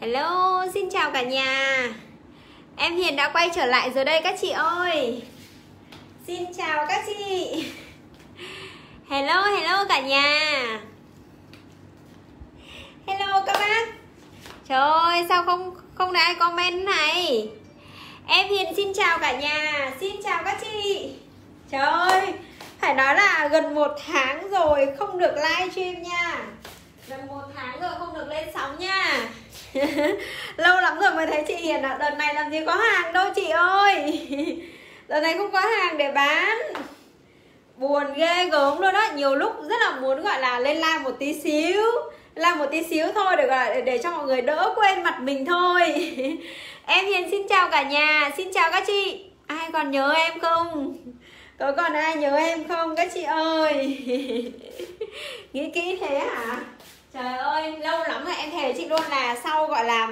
Hello, xin chào cả nhà. Em Hiền đã quay trở lại rồi đây các chị ơi. Xin chào các chị. Hello cả nhà. Hello các bác. Trời ơi, sao không ai comment này. Em Hiền xin chào cả nhà. Xin chào các chị. Trời ơi, phải nói là gần 1 tháng rồi không được livestream nha. Gần 1 tháng rồi không được lên sóng nha. Lâu lắm rồi mới thấy chị Hiền ạ. Đợt này làm gì có hàng đâu chị ơi. Đợt này không có hàng để bán. Buồn ghê gớm luôn đó. Nhiều lúc rất là muốn gọi là lên live một tí xíu. Làm một tí xíu thôi để cho mọi người đỡ quên mặt mình thôi. Em Hiền xin chào cả nhà. Xin chào các chị. Ai còn nhớ em không? Có còn ai nhớ em không các chị ơi? Nghĩ kỹ thế hả? Trời ơi, lâu lắm rồi em thề với chị luôn là sau gọi là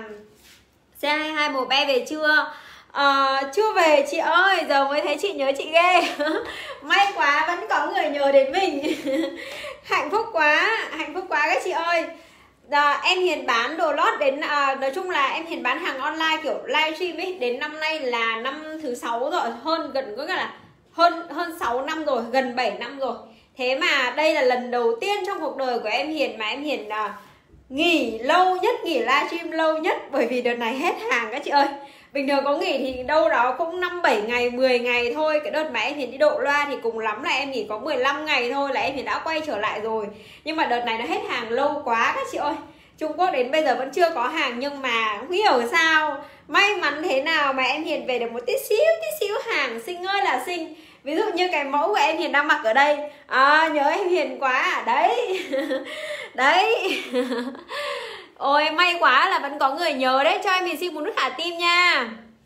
C22 mùa be về chưa? Chưa về chị ơi, giờ mới thấy chị nhớ chị ghê. May quá vẫn có người nhớ đến mình. Hạnh phúc quá các chị ơi. Em Hiền bán đồ lót đến nói chung là em Hiền bán hàng online kiểu livestream ấy đến năm nay là năm thứ 6 rồi, gần có nghĩa là hơn 6 năm rồi, gần 7 năm rồi. Thế mà đây là lần đầu tiên trong cuộc đời của em Hiền mà em Hiền nghỉ lâu nhất, nghỉ livestream lâu nhất. Bởi vì đợt này hết hàng các chị ơi. Bình thường có nghỉ thì đâu đó cũng 5-7 ngày, 10 ngày thôi. Cái đợt mà em Hiền đi độ loa thì cùng lắm là em nghỉ có 15 ngày thôi là em Hiền đã quay trở lại rồi. Nhưng mà đợt này nó hết hàng lâu quá các chị ơi. Trung Quốc đến bây giờ vẫn chưa có hàng. Nhưng mà không hiểu sao, may mắn thế nào mà em Hiền về được một tí xíu hàng. Xinh ơi là xinh. Ví dụ như cái mẫu của em Hiền đang mặc ở đây. Nhớ em Hiền quá à? Đấy. Đấy. Ôi may quá là vẫn có người nhớ đấy. Cho em Hiền xin một nút thả tim nha.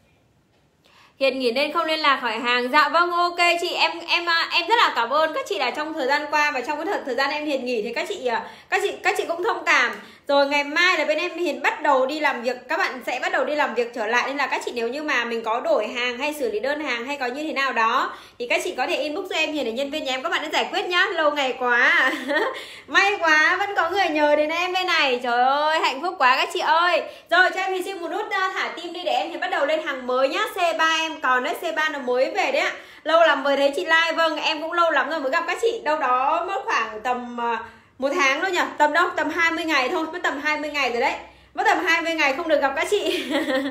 Hiền nghỉ nên không liên lạc hỏi hàng. Dạ vâng, ok chị. Em rất là cảm ơn các chị là trong thời gian qua và trong cái thời gian em Hiền nghỉ thì các chị cũng thông cảm. Rồi ngày mai là bên em Hiền bắt đầu đi làm việc, các bạn sẽ bắt đầu đi làm việc trở lại, nên là các chị nếu như mà mình có đổi hàng hay xử lý đơn hàng hay có như thế nào đó thì các chị có thể inbox cho em Hiền để nhân viên nhà em các bạn đã giải quyết nhá. Lâu ngày quá. May quá vẫn có người nhớ đến em bên này. Trời ơi hạnh phúc quá các chị ơi. Rồi cho em Hiền xin một nút thả tim đi để em Hiền bắt đầu lên hàng mới nhá. C3 em còn đấy, C3 nó mới về đấy ạ. Lâu lắm mới thấy chị live. Vâng, em cũng lâu lắm rồi mới gặp các chị. Đâu đó mất khoảng tầm 1 tháng thôi nhỉ. Tầm 20 ngày thôi. Mất tầm 20 ngày rồi đấy. Mất tầm 20 ngày không được gặp các chị.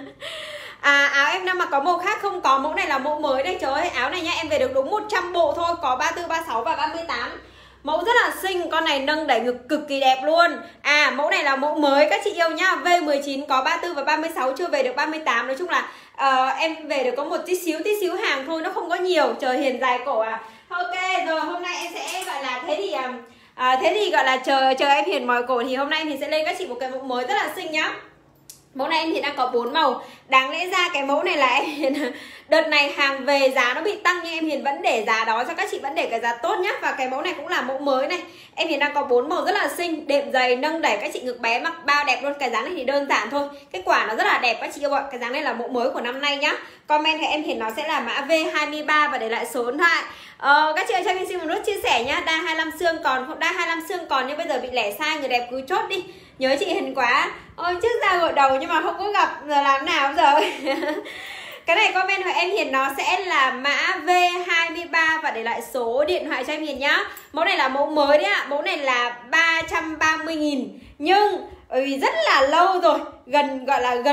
Áo em đang mặc có màu khác không? Có, mẫu này là mẫu mới đây. Trời ơi, áo này nhá, em về được đúng 100 bộ thôi. Có 34, 36 và 38. Mẫu rất là xinh, con này nâng đẩy ngực cực kỳ đẹp luôn. Mẫu này là mẫu mới các chị yêu nhá. V19 có 34 và 36, chưa về được 38. Nói chung là em về được có một tí xíu hàng thôi, nó không có nhiều. Trời Hiền dài cổ à. Ok, rồi hôm nay em sẽ gọi là thế thì gọi là chờ em Hiền mỏi cổ thì hôm nay em Hiền sẽ lên các chị một cái mẫu mới rất là xinh nhá. Mẫu này em Hiền đang có 4 màu. Đáng lẽ ra cái mẫu này là em Hiền đợt này hàng về giá nó bị tăng nhưng em Hiền vẫn để giá đó cho các chị, vẫn để cái giá tốt nhá. Và cái mẫu này cũng là mẫu mới này. Em Hiền đang có 4 màu rất là xinh, đệm dày, nâng đẩy, các chị ngực bé mặc bao đẹp luôn. Cái dáng này thì đơn giản thôi, kết quả nó rất là đẹp các chị yêu ạ. Cái dáng này là mẫu mới của năm nay nhá. Comment thì em Hiền nó sẽ là mã V23 và để lại số điện thoại. Các chị ơi cho em xin một nút chia sẻ nhá. Đa 25 xương còn không? Đa 25 xương còn nhưng bây giờ bị lẻ sai, người đẹp cứ chốt đi. Nhớ chị Hiền quá. Ôi trước ra gội đầu nhưng mà không có gặp, giờ làm nào giờ. Cái này comment hỏi em Hiền nó sẽ là mã V23 và để lại số điện thoại cho em Hiền nhá. Mẫu này là mẫu mới đấy ạ. Mẫu này là 330.000. Nhưng bởi vì rất là lâu rồi, gần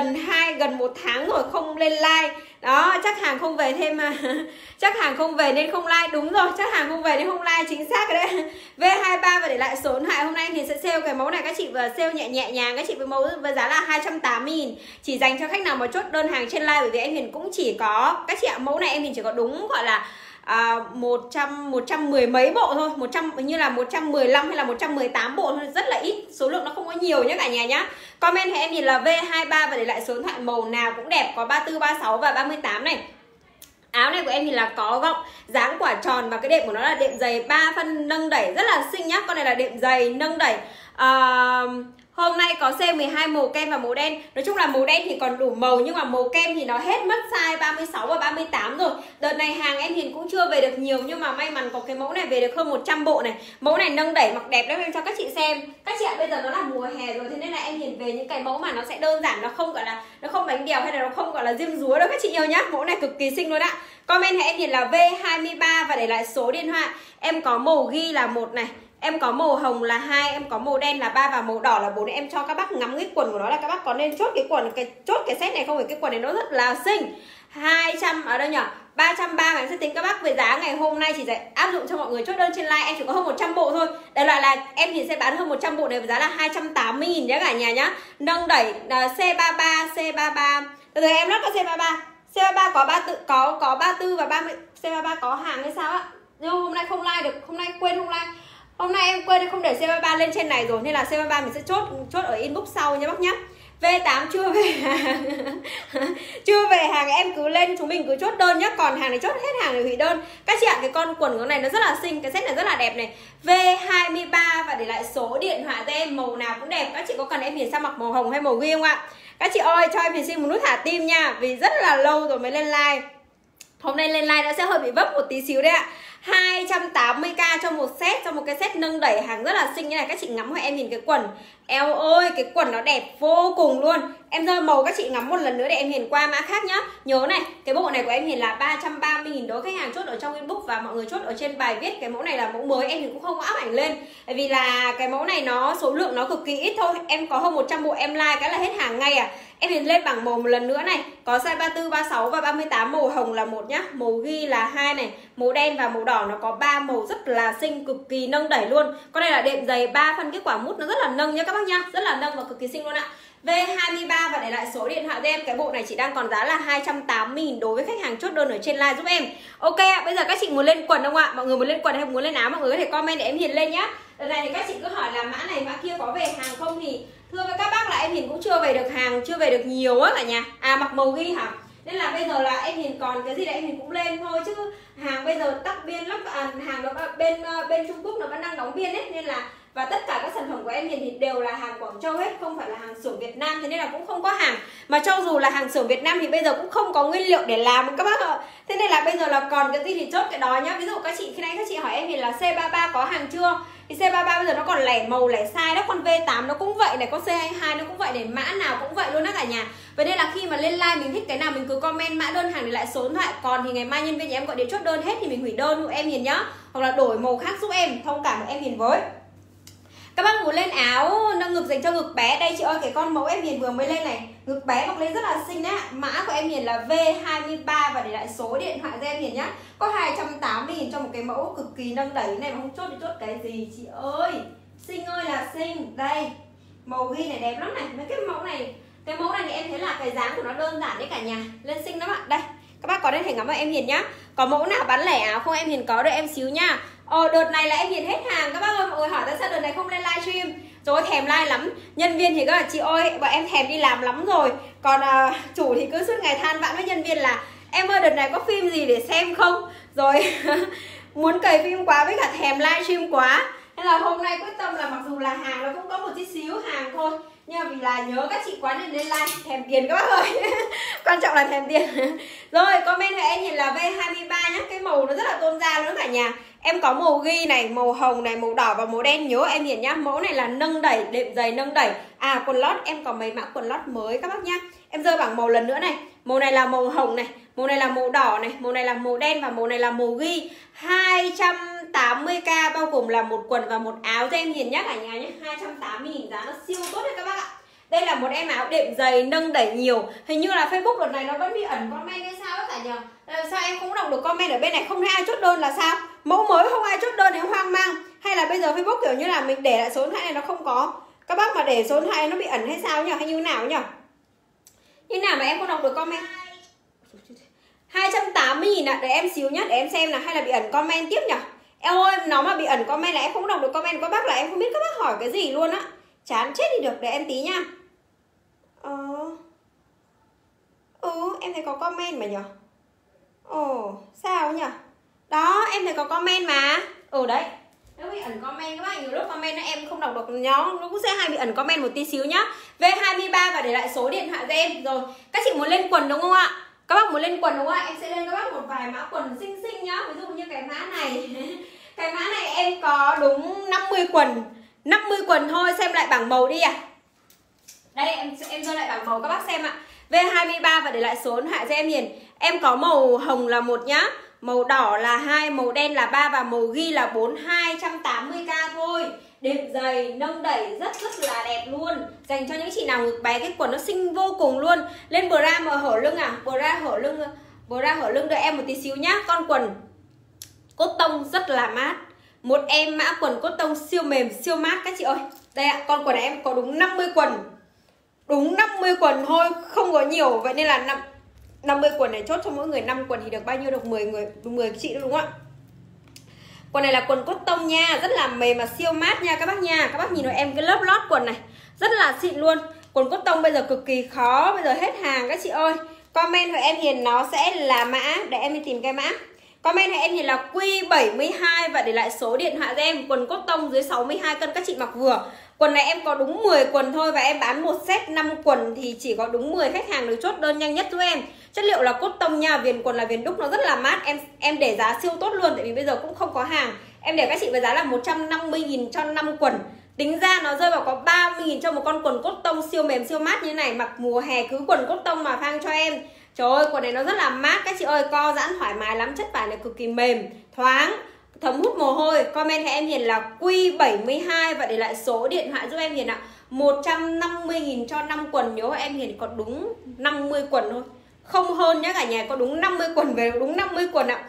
1 tháng rồi không lên like. Đó, chắc hàng không về thêm mà. Chắc hàng không về nên không like. Đúng rồi, chắc hàng không về nên không like, chính xác rồi đấy. V23 và để lại số điện thoại. Hôm nay thì sẽ sale cái mẫu này các chị, vừa sale nhẹ nhàng các chị, với mẫu với giá là 280.000. Chỉ dành cho khách nào mà chốt đơn hàng trên live, bởi vì em Hiền cũng chỉ có các chị ạ, mẫu này em Hiền chỉ có đúng gọi là 110 mấy bộ thôi, như là 115 hay là 118 bộ thôi, rất là ít, số lượng nó không có nhiều nhé cả nhà nhá. Comment thì em nhìn là V23 và để lại số điện thoại, màu nào cũng đẹp, có 34, 36 và 38 này. Áo này của em thì là có gọng, dáng quả tròn và cái đệm của nó là đệm dày 3 phân nâng đẩy rất là xinh nhá. Con này là đệm dày nâng đẩy. Hôm nay có C12 màu kem và màu đen. Nói chung là màu đen thì còn đủ màu, nhưng mà màu kem thì nó hết mất size 36 và 38 rồi. Đợt này hàng em Hiền cũng chưa về được nhiều, nhưng mà may mắn có cái mẫu này về được hơn 100 bộ này. Mẫu này nâng đẩy mặc đẹp lắm, em cho các chị xem. Các chị ạ, bây giờ nó là mùa hè rồi, thế nên là em Hiền về những cái mẫu mà nó sẽ đơn giản, nó không gọi là nó không bánh bèo hay là nó không gọi là diêm dúa đâu các chị yêu nhá. Mẫu này cực kỳ xinh luôn ạ. Commentให้em Hiền là V23 và để lại số điện thoại. Em có màu ghi là 1 này, em có màu hồng là 2, em có màu đen là 3 và màu đỏ là 4. Em cho các bác ngắm cái quần của nó là các bác có nên chốt cái quần, chốt cái set này không? Phải cái quần này nó rất là xinh. 200 ở đây nhỉ? 330 em sẽ tính các bác về giá ngày hôm nay chỉ sẽ áp dụng cho mọi người chốt đơn trên live. Em chỉ có hơn 100 bộ thôi. Đại loại là em thì sẽ bán hơn 100 bộ này với giá là 280.000 nhé cả nhà nhá. Nâng đẩy C33 từ từ em lót có C33. C33 có 34 và 30. C33 có hàng hay sao á? Nhưng hôm nay không like được, hôm nay quên không like. Hôm nay em quên không để C33 lên trên này rồi, nên là C33 mình sẽ chốt ở inbox sau nha bác nhá. V8 chưa về hàng chưa về hàng em cứ lên, chúng mình cứ chốt đơn nhá. Còn hàng này chốt hết hàng để hủy đơn. Các chị ạ, cái con quần của này nó rất là xinh, cái set này rất là đẹp này. V23 và để lại số điện thoại cho em, màu nào cũng đẹp. Các chị có cần em Hiền sang mặc màu hồng hay màu ghi không ạ? Các chị ơi cho em Hiền xin một nút thả tim nha, vì rất là lâu rồi mới lên like. Hôm nay lên like đã sẽ hơi bị vấp một tí xíu đấy ạ. 280k cho một set, cho một cái set nâng đẩy hàng rất là xinh như này. Các chị ngắmให้em nhìn cái quần. Eo ơi, cái quần nó đẹp vô cùng luôn. Em rơi màu các chị ngắm một lần nữa để em Hiền qua mã khác nhá. Nhớ này, cái bộ này của em Hiền là 330.000 đối khách hàng chốt ở trong inbox và mọi người chốt ở trên bài viết. Cái mẫu này là mẫu mới, em Hiền cũng không áp ảnh lên. Bởi vì là cái mẫu này nó số lượng nó cực kỳ ít thôi. Em có hơn 100 bộ em like cái là hết hàng ngay à. Em Hiền lên bảng màu một lần nữa này. Có size 34, 36 và 38, màu hồng là 1 nhá. Màu ghi là 2 này, màu đen và màu đỏ nó có 3 màu rất là xinh, cực kỳ nâng đẩy luôn. Con này là đệm dày 3 phân, cái quả mút nó rất là nâng nhá các bác nhá. Rất là nâng và cực kỳ xinh luôn ạ. V23 và để lại số điện thoại cho em. Cái bộ này chỉ đang còn giá là 280.000 đối với khách hàng chốt đơn ở trên live giúp em. Ok ạ, bây giờ các chị muốn lên quần không ạ? Mọi người muốn lên quần hay muốn lên áo mọi người có thể comment để em Hiền lên nhá. Đợt này thì các chị cứ hỏi là mã này mã kia có về hàng không, thì thưa với các bác là em Hiền cũng chưa về được hàng, chưa về được nhiều á cả nhà. À mặc màu ghi hả? Nên là bây giờ là em Hiền còn cái gì là em Hiền cũng lên thôi, chứ hàng bây giờ tắc biên lắm, hàng nó bên Trung Quốc nó vẫn đang đóng biên ấy, nên là và tất cả các sản phẩm của em Hiền thì đều là hàng Quảng Châu hết, không phải là hàng xưởng Việt Nam, thế nên là cũng không có hàng. Mà cho dù là hàng xưởng Việt Nam thì bây giờ cũng không có nguyên liệu để làm các bác ạ. Thế nên là bây giờ là còn cái gì thì chốt cái đó nhá. Ví dụ các chị khi nãy các chị hỏi em Hiền là C33 có hàng chưa? Thì C33 bây giờ nó còn lẻ màu lẻ size đó. Con V8 nó cũng vậy này, con C22 nó cũng vậy này, mã nào cũng vậy luôn đó cả nhà. Vậy nên là khi mà lên live mình thích cái nào mình cứ comment mã đơn hàng để lại số điện thoại. Còn thì ngày mai nhân viên nhà em gọi điện chốt đơn hết thì mình hủy đơn giúp em Hiền nhá. Hoặc là đổi màu khác giúp em, thông cảm em Hiền với. Các bác muốn lên áo nâng ngực dành cho ngực bé. Đây chị ơi, cái con mẫu em Hiền vừa mới lên này, ngực bé mặc lên rất là xinh đấy. Mã của em Hiền là V23 và để lại số điện thoại cho em Hiền nhá. Có 280.000 cho một cái mẫu cực kỳ nâng đẩy này mà không chốt thì chốt cái gì chị ơi. Xinh ơi là xinh. Đây, màu ghi này đẹp lắm này. Mấy cái mẫu này, cái mẫu này thì em thấy là cái dáng của nó đơn giản đấy cả nhà. Lên xinh lắm ạ. Đây, các bác có thể ngắm vào em Hiền nhá. Có mẫu nào bán lẻ áo không em Hiền có đợi em xíu nha. Đợt này là em Hiền hết hàng các bác ơi. Mọi người hỏi tại sao đợt này không lên livestream. Rồi thèm like lắm. Nhân viên thì các chị ơi, bọn em thèm đi làm lắm rồi. Còn chủ thì cứ suốt ngày than vãn với nhân viên là em ơi đợt này có phim gì để xem không. Rồi muốn cày phim quá với cả thèm livestream quá. Nên là hôm nay quyết tâm là mặc dù là hàng nó cũng có một chút xíu hàng thôi, nhưng mà vì là nhớ các chị quá nên lên like, thèm tiền các bác ơi. Quan trọng là thèm tiền. Rồi comment cho em nhìn là V23 nhá. Cái màu nó rất là tôn da nữa cả nhà. Em có màu ghi này, màu hồng này, màu đỏ và màu đen. Nhớ em Hiền nhá. Mẫu này là nâng đẩy, đệm dày nâng đẩy. À quần lót em có mấy mã quần lót mới các bác nhá. Em rơi bảng màu lần nữa này. Màu này là màu hồng này, màu này là màu đỏ này, màu này là màu đen và màu này là màu ghi. 280k bao gồm là một quần và một áo cho em Hiền nhá cả nhà nhé. 280.000 giá nó siêu tốt đấy các bác ạ. Đây là một em áo đệm dày nâng đẩy nhiều. Hình như là Facebook đợt này nó vẫn bị ẩn comment hay sao cả nhà. Sao em không đọc được comment ở bên này, không thấy ai chốt đơn là sao? Mẫu mới không ai chốt đơn thì hoang mang. Hay là bây giờ Facebook kiểu như là mình để lại số điện thoại này nó không có. Các bác mà để số điện thoại nó bị ẩn hay sao nhỉ? Hay như nào nhỉ? Như nào mà em không đọc được comment? 280.000 ạ. Để em xíu nhá, để em xem là hay là bị ẩn comment tiếp nhỉ? Em ơi, nó mà bị ẩn comment là em không đọc được comment của các bác, là em không biết các bác hỏi cái gì luôn á. Chán chết đi được, để em tí nha. Em thấy có comment mà nhỉ? Sao nhỉ? Đó, em thấy có comment mà. Đấy. Nếu bị ẩn comment các bác, nhiều lúc comment nó em không đọc được nó cũng sẽ hay bị ẩn comment một tí xíu nhá. V23 và để lại số điện thoại cho em. Rồi, các chị muốn lên quần đúng không ạ? Các bác muốn lên quần đúng không ạ? Em sẽ lên các bác một vài mã quần xinh xinh nhá. Ví dụ như cái mã này. Cái mã này em có đúng 50 quần. 50 quần thôi, xem lại bảng màu đi à. Đây em cho lại bảng màu các bác xem ạ. V23 và để lại số điện thoại cho em Hiền. Em có màu hồng là 1 nhá, màu đỏ là 2, màu đen là 3 và màu ghi là 4, 280k thôi. Đệm dày, nâng đẩy rất là đẹp luôn. Dành cho những chị nào ngực bé, cái quần nó xinh vô cùng luôn. Lên bra mà hở lưng à? Bra hở lưng đợi em một tí xíu nhá. Con quần cốt tông rất là mát. Một em mã quần cốt tông siêu mềm, siêu mát các chị ơi. Đây ạ, con quần này em có đúng 50 quần. Đúng 50 quần thôi, không có nhiều. Vậy nên là 50 quần này chốt cho mỗi người 5 quần thì được bao nhiêu, được 10 chị đúng không ạ? Quần này là quần cốt tông nha, rất là mềm mà siêu mát nha các bác nha. Các bác nhìn vào em cái lớp lót quần này, rất là xịn luôn. Quần cốt tông bây giờ cực kỳ khó, bây giờ hết hàng các chị ơi. Comment của em Hiền nó sẽ là mã, để em đi tìm cái mã. Comment của em Hiền là Q72 và để lại số điện thoại cho em. Quần cốt tông dưới 62 cân các chị mặc vừa. Quần này em có đúng 10 quần thôi và em bán một set 5 quần thì chỉ có đúng 10 khách hàng được chốt đơn nhanh nhất giúp em. Chất liệu là cốt tông nha, viền quần là viền đúc, nó rất là mát. Em để giá siêu tốt luôn tại vì bây giờ cũng không có hàng. Em để các chị với giá là 150.000 cho 5 quần. Tính ra nó rơi vào có 30.000 cho một con quần cốt tông siêu mềm siêu mát như thế này. Mặc mùa hè cứ quần cốt tông mà phang cho em. Trời ơi, quần này nó rất là mát các chị ơi, co giãn thoải mái lắm, chất vải này cực kỳ mềm, thoáng, thấm hút mồ hôi. Comment cho em Hiền là Q72 và để lại số điện thoại giúp em Hiền ạ. 150.000 cho 5 quần, nhớ em Hiền có đúng 50 quần thôi. Không hơn nhá cả nhà, có đúng 50 quần về đúng 50 quần ạ.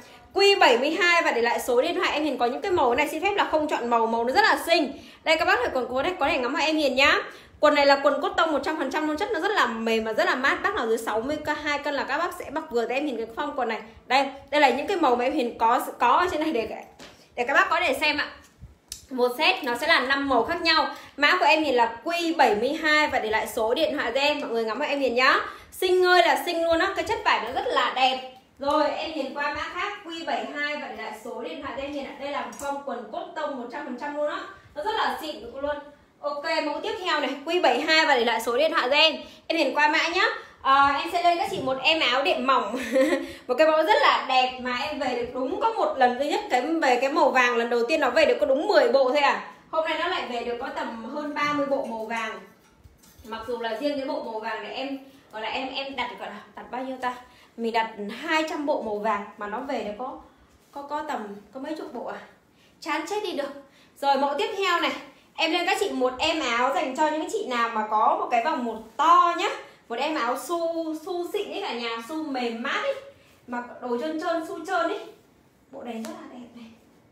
Q72 và để lại số điện thoại em Hiền có những cái màu này xin phép là không chọn màu, màu nó rất là xinh. Đây các bác phải còn có thể ngắm vào em Hiền nhá. Quần này là quần cốt tông 100% luôn, chất nó rất là mềm và rất là mát. Bác nào dưới 62 cân là các bác sẽ mặc vừa. Để em nhìn cái form quần này. Đây là những cái màu mà em Hiền có ở trên này để các bác có thể xem ạ. Một set nó sẽ là 5 màu khác nhau. Mã của em Hiền là Q72 và để lại số điện thoại cho em. Mọi người ngắm vào em Hiền nhá. Xinh ơi là xinh luôn á, cái chất vải nó rất là đẹp. Rồi em Hiền qua mã khác Q72 và để lại số điện thoại cho em Hiền ạ. Đây là form quần cốt tông 100% luôn á. Nó rất là xịn luôn. Ok, mẫu tiếp theo này, Q72 và để lại số điện thoại cho em. Em Hiền qua mã nhá. Em sẽ lên các chị một em áo đệm mỏng. Một cái mẫu rất là đẹp mà em về được đúng có một lần duy nhất. Về cái màu vàng lần đầu tiên nó về được có đúng 10 bộ thôi à. Hôm nay nó lại về được có tầm hơn 30 bộ màu vàng. Mặc dù là riêng cái bộ màu vàng này em gọi là em đặt bao nhiêu ta? Mình đặt 200 bộ màu vàng mà nó về được có tầm có mấy chục bộ à. Chán chết đi được. Rồi mẫu tiếp theo này, em lên các chị một em áo dành cho những chị nào mà có một cái vòng một to nhá. Một em áo su xịn ấy cả nhà, su mềm mát ấy. Mặc đồ trơn su trơn ấy. Bộ này rất là đẹp này.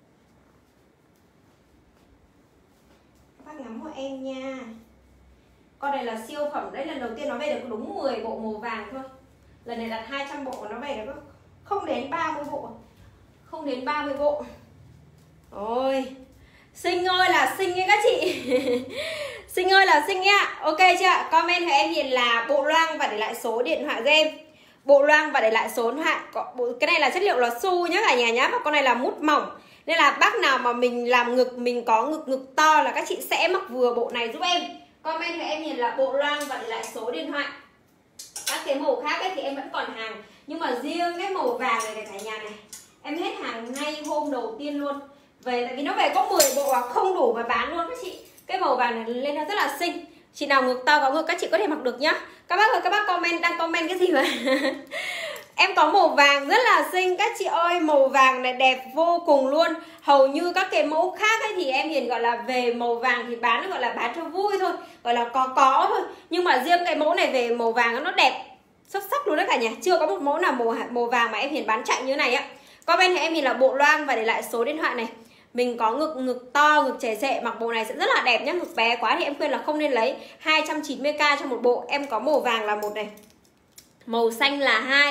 Các bác ngắm hộ em nha. Con này là siêu phẩm đấy, lần đầu tiên nó về được đúng 10 bộ màu vàng thôi. Lần này đặt 200 bộ nó về được không đến 30 bộ. Không đến 30 bộ. Ôi, xinh ơi là xinh ấy các chị. Xinh ơi là xinh nhá. Ok chưa ạ? Comment cho em Hiền là bộ loang và để lại số điện thoại cho em. Bộ loang và để lại số điện thoại. Cái này là chất liệu là su nhá cả nhà nhá. Và con này là mút mỏng. Nên là bác nào mà mình làm ngực, mình có ngực to là các chị sẽ mặc vừa bộ này giúp em. Comment cho em Hiền là bộ loang và để lại số điện thoại. Các cái màu khác ấy thì em vẫn còn hàng. Nhưng mà riêng cái màu vàng này cả nhà này, em hết hàng ngay hôm đầu tiên luôn. Về tại vì nó về có 10 bộ à, không đủ mà bán luôn các chị. Cái màu vàng này lên nó rất là xinh. Chị nào ngực to có ngực các chị có thể mặc được nhá. Các bác ơi, các bác đang comment cái gì mà em có màu vàng rất là xinh các chị ơi. Màu vàng này đẹp vô cùng luôn. Hầu như các cái mẫu khác ấy thì em Hiền gọi là về màu vàng thì bán gọi là bán cho vui thôi, gọi là có thôi. Nhưng mà riêng cái mẫu này về màu vàng nó đẹp xuất sắc luôn đấy cả nhà. Chưa có một mẫu nào màu vàng mà em Hiền bán chạy như này á. Comment thì em Hiền là bộ loang và để lại số điện thoại này. Mình có ngực to, ngực chảy xệ, mặc bộ này sẽ rất là đẹp nhá. Ngực bé quá thì em khuyên là không nên lấy. 290k cho một bộ. Em có màu vàng là một này, màu xanh là 2,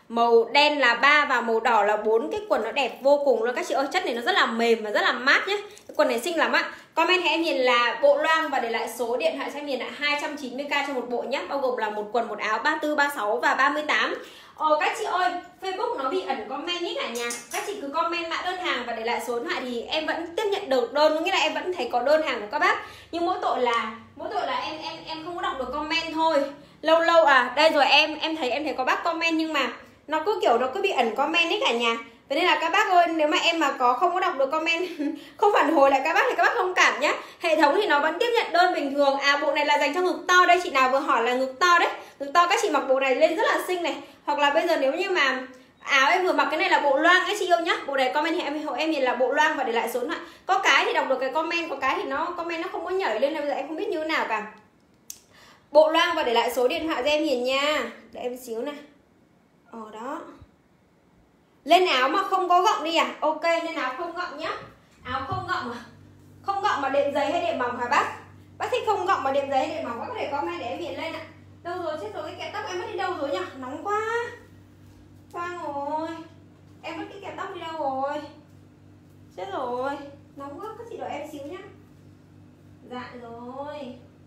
Màu đen là 3 và màu đỏ là 4. Cái quần nó đẹp vô cùng luôn các chị ơi. Chất này nó rất là mềm và rất là mát nhé. Cái quần này xinh lắm ạ. Commentให้em Hiền là bộ loang và để lại số điện thoại cho em Hiền là 290k cho một bộ nhé. Bao gồm là một quần một áo 34, 36 và 38. Các chị ơi, Facebook nó bị ẩn comment ý cả nhà. Các chị cứ comment mã đơn hàng và để lại số điện thoại thì em vẫn tiếp nhận được đơn, nghĩa là em vẫn thấy có đơn hàng của các bác. Nhưng mỗi tội là em không có đọc được comment thôi. Lâu lâu đây rồi em thấy có bác comment nhưng mà nó cứ kiểu nó cứ bị ẩn comment ấy cả nhà. Thế nên là các bác ơi, nếu mà em mà không có đọc được comment không phản hồi lại các bác thì các bác thông cảm nhá. Hệ thống thì nó vẫn tiếp nhận đơn bình thường. Bộ này là dành cho ngực to đây, chị nào vừa hỏi là ngực to đấy. Ngực to các chị mặc bộ này lên rất là xinh này. Hoặc là bây giờ nếu như mà áo em vừa mặc cái này là bộ loang ấy chị yêu nhá. Bộ này comment em nhìn là bộ loang và để lại số điện thoại. Có cái thì đọc được cái comment, có cái thì nó comment nó không có nhảy lên, bây giờ em không biết như thế nào cả. Bộ loang và để lại số điện thoại cho em Hiền nha. Để em xíu này. Đó. Lên áo mà không có gọng đi à? Ok, lên áo không gọng nhá. Áo không gọng à? Không gọng mà đệm dày hay đệm mỏng hả bác? Bác thích không gọng mà đệm dày hay đệm mỏng, bác có thể comment để em Hiền lên ạ. Đâu rồi, chết rồi, cái kẹp tóc em mất đi đâu rồi nhỉ? Nóng quá. Khoan rồi. Em mất cái kẹp tóc đi đâu rồi? Chết rồi. Nóng quá, các chị đợi em xíu nhá. Dạ rồi.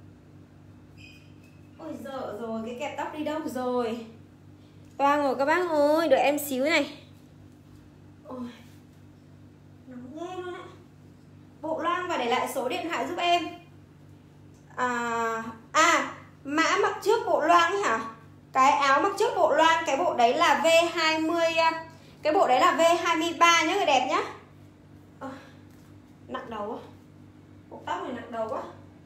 Ôi dở rồi, cái kẹp tóc đi đâu rồi? Khoan rồi các bác ơi, đợi em xíu này. Ôi, nóng ghê luôn ạ. Bộ loang và để lại số điện thoại giúp em. Mã mặc trước bộ loang ấy hả? Cái áo mặc trước bộ loang, cái bộ đấy là V20. Cái bộ đấy là V23 nhá người đẹp nhá. Nặng đầu quá. Bộ tóc này nặng đầu quá.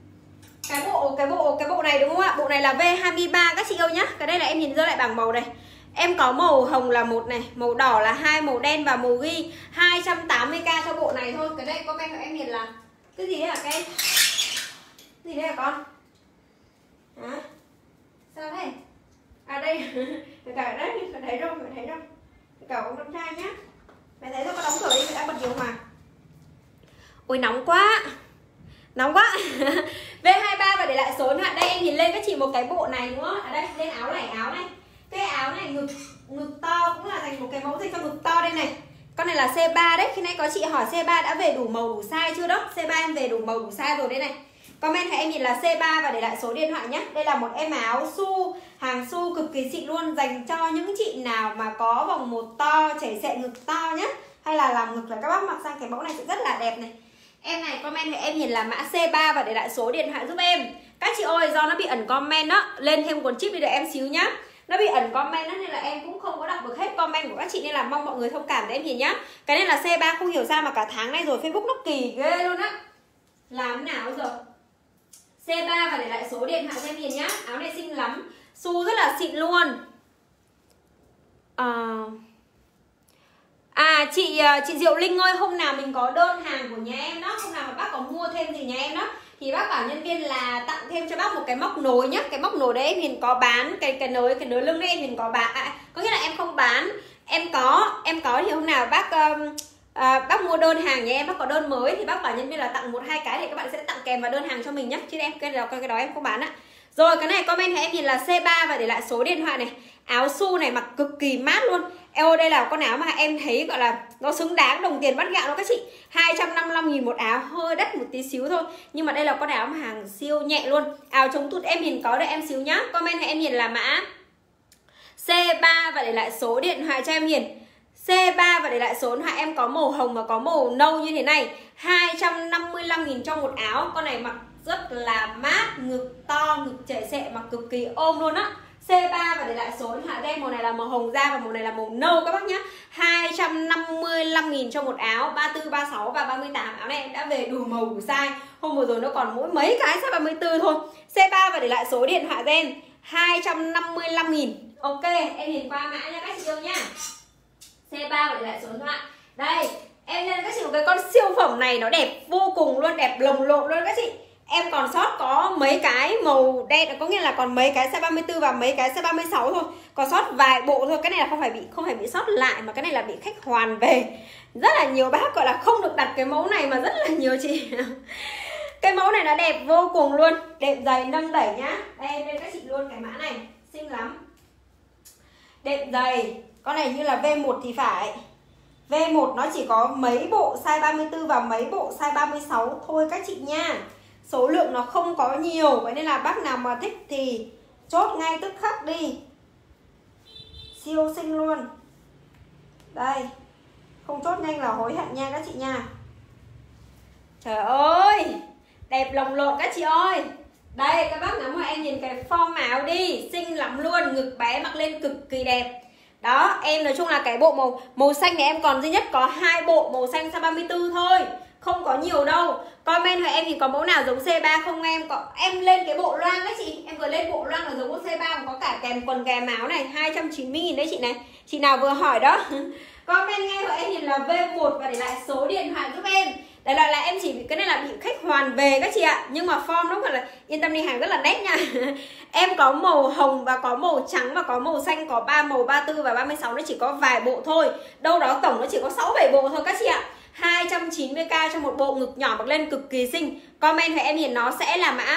Cái bộ này đúng không ạ? Bộ này là V23 các chị yêu nhá. Cái đây là em nhìn rơi lại bảng màu này. Em có màu hồng là 1 này, màu đỏ là 2, màu đen và màu ghi. 280k cho bộ này thôi. Cái đây comment của em nhìn là cái gì đấy hả cái gì đấy hả con? Hả? Sao thế? Đây. Cả đấy, thấy không? Thấy không? Cả ông con trai nhá. Mày thấy sao, có đóng cửa đi, mày đang bật điều hòa. Ôi nóng quá. Nóng quá. V23 và để lại số điện thoại. Đây em nhìn lên các chị một cái bộ này đúng không? Đây, lên áo này, cái áo này ngực to cũng là dành một cái mẫu dành cho ngực to đây này. Con này là C3 đấy. Khi nãy có chị hỏi C3 đã về đủ màu đủ size chưa đó? C3 em về đủ màu đủ size rồi đây này. Commentให้em nhìn là C3 và để lại số điện thoại nhé. Đây là một em áo su, hàng su cực kỳ xịn luôn, dành cho những chị nào mà có vòng một to, chảy xệ ngực to nhé. Hay là làm ngực là các bác mặc sang cái mẫu này sẽ rất là đẹp này. Em này commentให้em nhìn là mã C3 và để lại số điện thoại giúp em. Các chị ơi, do nó bị ẩn comment đó, lên thêm cuốn chip đi đợi em xíu nhá. Nó bị ẩn comment đó nên là em cũng không có đọc được hết comment của các chị, nên là mong mọi người thông cảm để em nhìn nhá. Cái này là C3, không hiểu sao mà cả tháng nay rồi Facebook nó kỳ ghê luôn á. Làm nào giờ? C3 và để lại số điện thoại cho em nhìn nhá. Áo này xinh lắm, su rất là xịn luôn. Chị Diệu Linh ơi, hôm nào mình có đơn hàng của nhà em đó, hôm nào mà bác có mua thêm gì nhà em đó thì bác bảo nhân viên là tặng thêm cho bác một cái móc nối nhá. Cái móc nối đấy em nhìn có bán, cái nối lưng đấy em nhìn có bán. Có nghĩa là em không bán, em có thì hôm nào bác mua đơn hàng nhà em, bác có đơn mới thì bác bảo nhân viên là tặng 1-2 cái thì các bạn sẽ tặng kèm vào đơn hàng cho mình nhá. Chứ em cái đó em không bán ạ. Rồi cái này commentให้em nhìn là C3 và để lại số điện thoại này. Áo su này mặc cực kỳ mát luôn. Eo đây là con áo mà em thấy gọi là nó xứng đáng đồng tiền bắt gạo đó các chị. 255.000 một áo, hơi đắt một tí xíu thôi. Nhưng mà đây là con áo mà hàng siêu nhẹ luôn. Áo chống tụt em nhìn có đây em xíu nhá. Commentให้em nhìn là mã C3 và để lại số điện thoại cho em nhìn. C3 và để lại số điện thoại em có màu hồng và có màu nâu như thế này. 255.000 cho một áo. Con này mặc rất là mát, ngực to, ngực chảy xệ, mặc cực kỳ ôm luôn á. C3 và để lại số điện thoại đây, màu này là màu hồng da và màu này là màu nâu các bác nhá. 255.000 cho một áo, 34, 36 và 38. Áo này em đã về đủ màu đủ size. Hôm vừa rồi nó còn mỗi mấy cái size 34 thôi. C3 và để lại số điện thoại em 255.000. Ok, em nhìn qua mã nha các chị yêu nha. C3 và để lại số điện thoại. Đây, em lên các chị một cái con siêu phẩm này, nó đẹp vô cùng luôn, đẹp lồng lộn luôn các chị. Em còn sót có mấy cái màu đen, có nghĩa là còn mấy cái size 34 và mấy cái size 36 thôi. Còn sót vài bộ thôi, cái này là không phải bị sót lại mà cái này là bị khách hoàn về. Rất là nhiều bác gọi là không được đặt cái mẫu này mà rất là nhiều chị. Cái mẫu này nó đẹp vô cùng luôn, đệm dày nâng đẩy nhá. Đây em lên các chị luôn cái mã này, xinh lắm. Đệm dày Con này như là V1 thì phải. V1 nó chỉ có mấy bộ size 34 và mấy bộ size 36 thôi các chị nha. Số lượng nó không có nhiều, vậy nên là bác nào mà thích thì chốt ngay tức khắc đi. Siêu xinh luôn. Đây, không chốt nhanh là hối hận nha các chị nha. Trời ơi, đẹp lồng lộn các chị ơi. Đây các bác ngắm mà em nhìn cái form áo đi, xinh lắm luôn, ngực bé mặc lên cực kỳ đẹp. Đó, em nói chung là cái bộ màu xanh này em còn duy nhất có 2 bộ màu xanh size 34 thôi, không có nhiều đâu. Comment hỏi em thì có mẫu nào giống C3 không em? Em lên cái bộ loang đấy chị, em vừa lên bộ loang là giống của C3, có cả kèm quần kèm áo này, 290.000 đấy chị này. Chị nào vừa hỏi đó. Comment ngay hỏi em thì là V1 và để lại số điện thoại giúp em. Đại loại là em chỉ bị cái này là bị khách hoàn về các chị ạ. Nhưng mà form nó gọi là yên tâm đi, hàng rất là nét nha. Em có màu hồng và có màu trắng và có màu xanh, có 3 màu 34 và 36, nó chỉ có vài bộ thôi. Đâu đó tổng nó chỉ có 6-7 bộ thôi các chị ạ. 290k cho một bộ, ngực nhỏ mặc lên cực kỳ xinh. Comment với em hiện nó sẽ là mã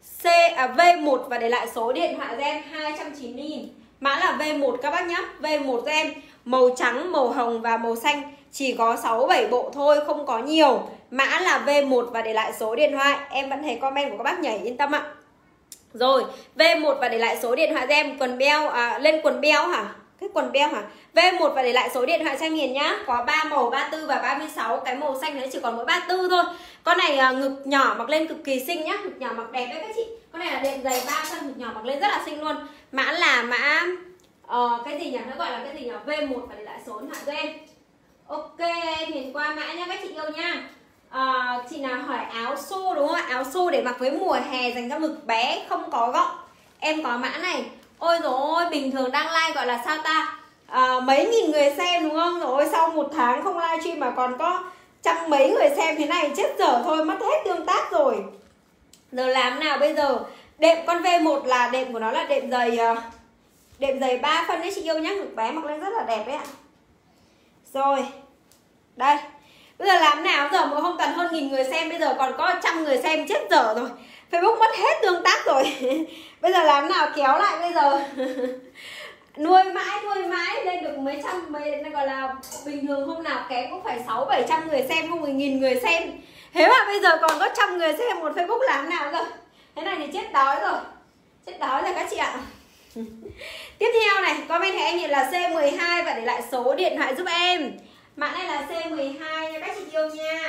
V1 và để lại số điện thoại cho em 290.000. Mã là V1 các bác nhá. V1 cho em, màu trắng, màu hồng và màu xanh, chỉ có 6-7 bộ thôi, không có nhiều. Mã là V1 và để lại số điện thoại. Em vẫn thấy comment của các bác nhảy, yên tâm ạ. Rồi, V1 và để lại số điện thoại cho em. Quần beo, lên quần beo hả? Cái quần beo hả? V1 và để lại số điện thoại cho em Hiền nhá. Có 3 màu 34 và 36. Cái màu xanh nó chỉ còn mỗi 34 thôi. Con này ngực nhỏ mặc lên cực kỳ xinh nhá. Ngực nhỏ mặc đẹp đấy các chị. Con này là đệm dày 3 cân, ngực nhỏ mặc lên rất là xinh luôn. Mã là mã cái gì nhỉ? Nó gọi là cái gì nhỉ? V1 và để lại số điện thoại cho em. Ok, em nhìn qua mã nha các chị yêu nha. Chị nào hỏi áo xô đúng không ạ? Áo xô để mặc với mùa hè dành cho ngực bé không có gọng. Em có mã này. Ôi dồi ôi, bình thường đăng like gọi là sao ta? Mấy nghìn người xem đúng không? Rồi sau 1 tháng không live stream mà còn có trăm mấy người xem thế này, chết dở thôi, mất hết tương tác rồi. Giờ làm nào bây giờ? Đệm con V1 là đệm của nó là đệm dày 3 phân đấy chị yêu nhá, ngực bé mặc lên rất là đẹp đấy ạ. Rồi, đây. Bây giờ làm nào? Giờ mới không cần hơn 1000 người xem, bây giờ còn có 100 người xem, chết dở rồi. Facebook mất hết tương tác rồi. Bây giờ làm nào kéo lại bây giờ. nuôi mãi lên được mấy trăm, gọi là bình thường hôm nào kém cũng phải 600-700 người xem, không 1000 người xem. Thế mà bây giờ còn có 100 người xem một Facebook làm nào rồi. Thế này thì chết đói rồi. Chết đói rồi các chị ạ. Tiếp theo này, comment thì em nhìn là C12 và để lại số điện thoại giúp em. Mã này là C12 nha các chị yêu nha.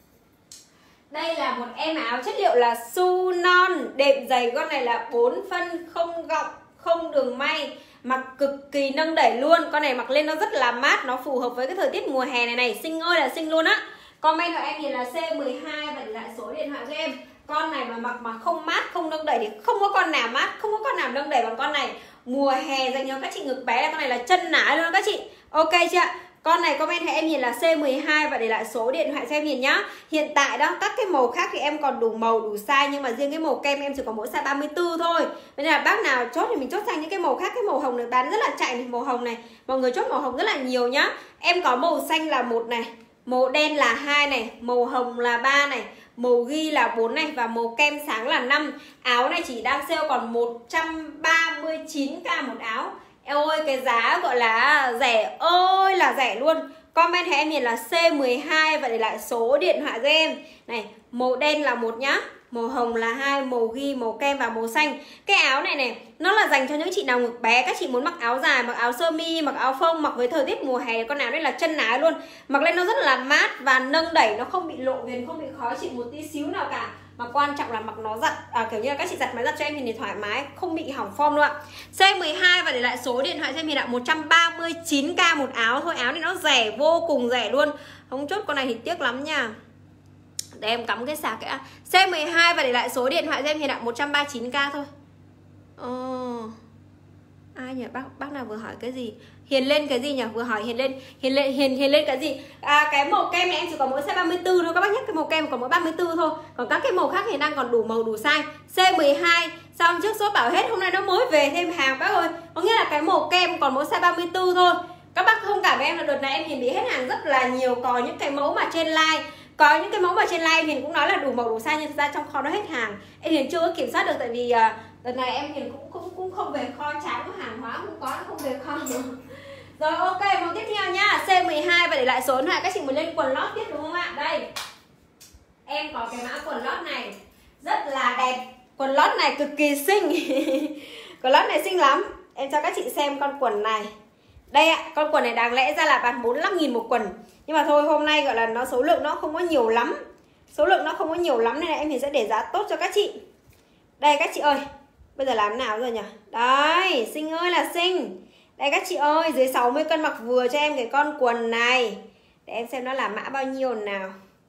Đây là một em áo chất liệu là su non, đệm dày, con này là 4 phân, không gọng, không đường may, mặc cực kỳ nâng đẩy luôn. Con này mặc lên nó rất là mát, nó phù hợp với cái thời tiết mùa hè này này, xinh ơi là xinh luôn á. Comment của em nhìn là C12 và để lại số điện thoại cho em. Con này mà mặc mà không mát, không nâng đẩy thì không có con nào mát, không có con nào nâng đẩy bằng con này. Mùa hè dành cho các chị ngực bé là con này là chân nái luôn các chị. Ok chưa? Con này comment thì em nhìn là C12 và để lại số điện thoại cho em nhìn nhá. Hiện tại đó, các cái màu khác thì em còn đủ màu, đủ size, nhưng mà riêng cái màu kem em chỉ có mỗi size 34 thôi. Nên là bác nào chốt thì mình chốt sang những cái màu khác. Cái màu hồng này bán rất là chạy này, màu hồng này. Mọi người chốt màu hồng rất là nhiều nhá. Em có màu xanh là 1 này, màu đen là 2 này, màu hồng là 3 này, màu ghi là 4 này và màu kem sáng là 5. Áo này chỉ đang sale còn 139k một áo. Eo ơi, cái giá gọi là rẻ ơi là rẻ luôn. Commentให้em nhìn là C12 và để lại số điện thoại cho em. Này, màu đen là 1 nhá, màu hồng là 2, màu ghi, màu kem và màu xanh. Cái áo này này, nó là dành cho những chị nào ngực bé, các chị muốn mặc áo dài, mặc áo sơ mi, mặc áo phông, mặc với thời tiết mùa hè. Con áo đây là chân ái luôn. Mặc lên nó rất là mát và nâng đẩy, nó không bị lộ viền, không bị khó chịu một tí xíu nào cả. Mà quan trọng là mặc nó giặt, kiểu như là các chị giặt máy giặt cho em thì thoải mái, không bị hỏng form đâu ạ. C12 và để lại số điện thoại cho em thì là 139k một áo thôi. Áo này nó rẻ, vô cùng rẻ luôn. Không chốt con này thì tiếc lắm nha. Để em cắm cái sạc cái C12 và để lại số điện thoại cho em thì là 139k thôi. Ai nhỉ? Bác nào vừa hỏi cái gì? Hiền lên cái gì nhỉ? Vừa hỏi Hiền lên cái gì? Cái màu kem này em chỉ có mỗi size 34 thôi các bác nhé. Cái màu kem còn mỗi 34 thôi. Còn các cái màu khác thì đang còn đủ màu đủ size. C12 xong trước số bảo hết, hôm nay nó mới về thêm hàng bác ơi. Có nghĩa là cái màu kem còn mỗi size 34 thôi. Các bác thông cảm với em là đợt này em Hiền bị hết hàng rất là nhiều. Có những cái mẫu mà trên live, có những cái mẫu mà trên live Hiền cũng nói là đủ màu đủ size, nhưng thực ra trong kho nó hết hàng. Em Hiền chưa có kiểm soát được, tại vì đợt này em Hiền cũng không về kho, chán có hàng hóa không có, nó không về kho. Rồi ok, mẫu tiếp theo nhá, C12 và để lại số điện thoại. Các chị muốn lên quần lót tiếp đúng không ạ? Đây, em có cái mã quần lót này rất là đẹp. Quần lót này cực kỳ xinh. Quần lót này xinh lắm. Em cho các chị xem con quần này. Đây ạ, con quần này đáng lẽ ra là bán 45.000 một quần. Nhưng mà thôi hôm nay gọi là nó số lượng nó không có nhiều lắm. Số lượng nó không có nhiều lắm nên là em thì sẽ để giá tốt cho các chị. Đây các chị ơi, bây giờ làm nào rồi nhỉ? Đấy, xinh ơi là xinh. Đây các chị ơi, dưới 60 cân mặc vừa cho em cái con quần này. Để em xem nó là mã bao nhiêu nào.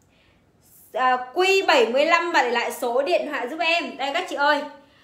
Q75 và để lại số điện thoại giúp em. Đây các chị ơi,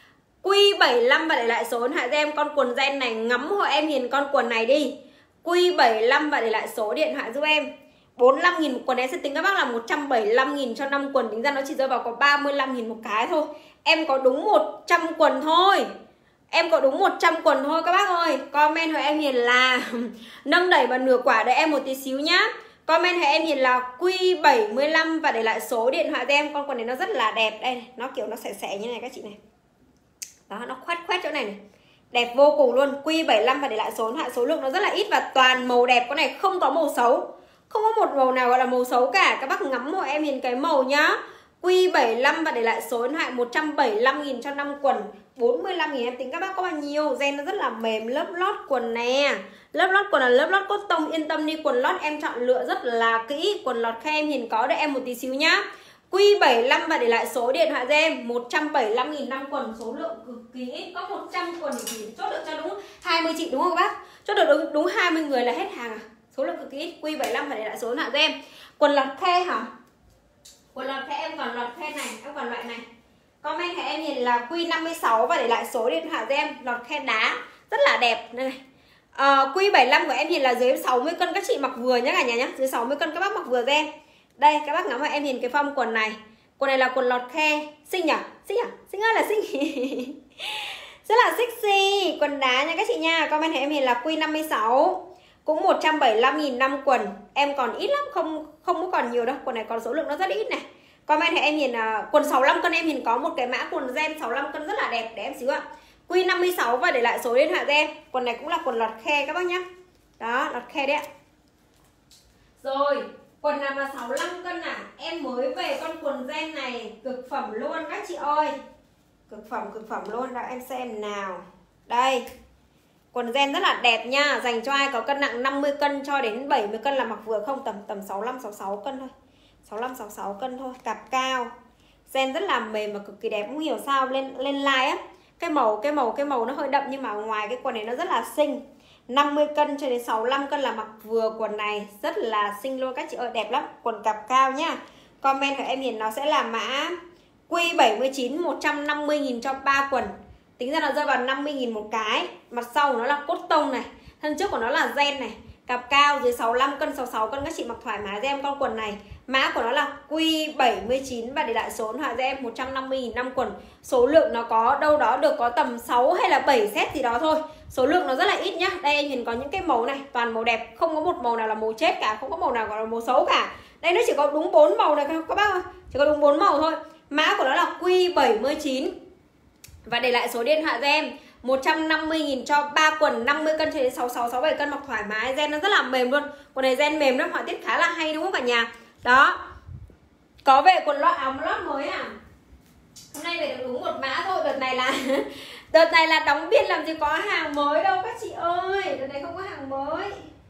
Q75 và để lại số điện thoại giúp em. Con quần ren này ngắm hộ em nhìn con quần này đi. Q75 và để lại số điện thoại giúp em. 45.000 một quần, em sẽ tính các bác là 175.000 cho 5 quần. Tính ra nó chỉ rơi vào có 35.000 một cái thôi. Em có đúng 100 quần thôi. Em có đúng 100 quần thôi các bác ơi. Comment hỏi em Hiền là nâng đẩy và nửa quả đợi em một tí xíu nhá. Comment hỏi em Hiền là Q75 và để lại số điện thoại cho em. Con quần này nó rất là đẹp. Đây này, nó kiểu nó xẻ xẻ như này các chị này. Đó, nó khoét khoét chỗ này này. Đẹp vô cùng luôn. Q75 và để lại số điện thoại. Số lượng nó rất là ít và toàn màu đẹp. Con này không có màu xấu. Không có một màu nào gọi là màu xấu cả. Các bác ngắm hộ em Hiền cái màu nhá. Q75 và để lại số điện thoại. 175.000 cho 5 quần. 45.000 em tính các bác có bao nhiêu. Ren nó rất là mềm, lớp lót quần nè. Lớp lót quần là lớp lót cốt tông. Yên tâm đi, quần lót em chọn lựa rất là kỹ. Quần lót khe em Hiền có đợi em một tí xíu nhá. Q75 và để lại số điện thoại cho em. 175.000 5 quần. Số lượng cực kỳ ít. Có 100 quần thì chốt được cho đúng 20 chị đúng không các bác? Chốt được đúng 20 người là hết hàng à. Số lượng cực kỳ ít. Q75 và để lại số điện thoại cho em. Quần lót khe hả? Quần lót khe em còn lót khe này. Em còn loại này. Comment thì em nhìn là Q56 và để lại số điện thoại cho em. Lọt khe đá rất là đẹp đây này. Q75 của em nhìn là dưới 60 cân các chị mặc vừa nhé cả nhà nhé. Dưới 60 cân các bác mặc vừa cho em. Đây các bác ngắm vào em nhìn cái form quần này. Quần này là quần lọt khe. Xinh nhỉ? Xinh à? Xinh ơi là xinh. Rất là sexy. Quần đá nha các chị nha. Comment thì em nhìn là Q56. Cũng 175.000 5 quần. Em còn ít lắm, không có còn nhiều đâu. Quần này còn số lượng nó rất ít này. Comment thì em nhìn quần 65 cân em nhìn có một cái mã quần ren 65 cân rất là đẹp. Để em xíu ạ. Q56 và để lại số điện thoại cho em. Quần này cũng là quần lọt khe các bác nhá. Đó, lọt khe đấy ạ. Rồi, quần nào mà 65 cân à? Em mới về con quần ren này cực phẩm luôn các chị ơi. Cực phẩm luôn. Đó em xem nào. Đây. Quần ren rất là đẹp nha. Dành cho ai có cân nặng 50 cân cho đến 70 cân là mặc vừa không? Tầm 65 66 cân thôi. 65 66 cân thôi, cặp cao. Ren rất là mềm và cực kỳ đẹp. Không hiểu sao lên like á, cái màu nó hơi đậm nhưng mà ngoài cái quần này nó rất là xinh. 50 cân cho đến 65 cân là mặc vừa quần này, rất là xinh luôn các chị ơi, đẹp lắm. Quần cặp cao nhá. Comment của em Hiền nó sẽ là mã Q79 150.000 cho 3 quần. Tính ra nó rơi vào 50.000 một cái. Mặt sau của nó là cốt tông này, thân trước của nó là ren này. Cặp cao dưới 65 cân, 66 cân các chị mặc thoải mái cho em con quần này. Mã của nó là Q79 và để lại số điện thoại cho em 150.000 5 quần. Số lượng nó có đâu đó được có tầm 6 hay là 7 set gì đó thôi. Số lượng nó rất là ít nhá. Đây em nhìn có những cái màu này, toàn màu đẹp, không có một màu nào là màu chết cả, không có màu nào gọi là màu xấu cả. Đây nó chỉ có đúng 4 màu này các bác ơi. Chỉ có đúng 4 màu thôi. Mã của nó là Q79 và để lại số điện thoại cho em 150.000 cho 3 quần 50 cân cho đến 66 67 cân mặc thoải mái. Ren nó rất là mềm luôn. Quần này ren mềm lắm, họa tiết khá là hay đúng không cả nhà? Đó. Có về quần lót áo lót mới à? Hôm nay về được đúng một mã thôi. Đợt này là đóng biên làm gì có hàng mới đâu các chị ơi. Đợt này không có hàng mới.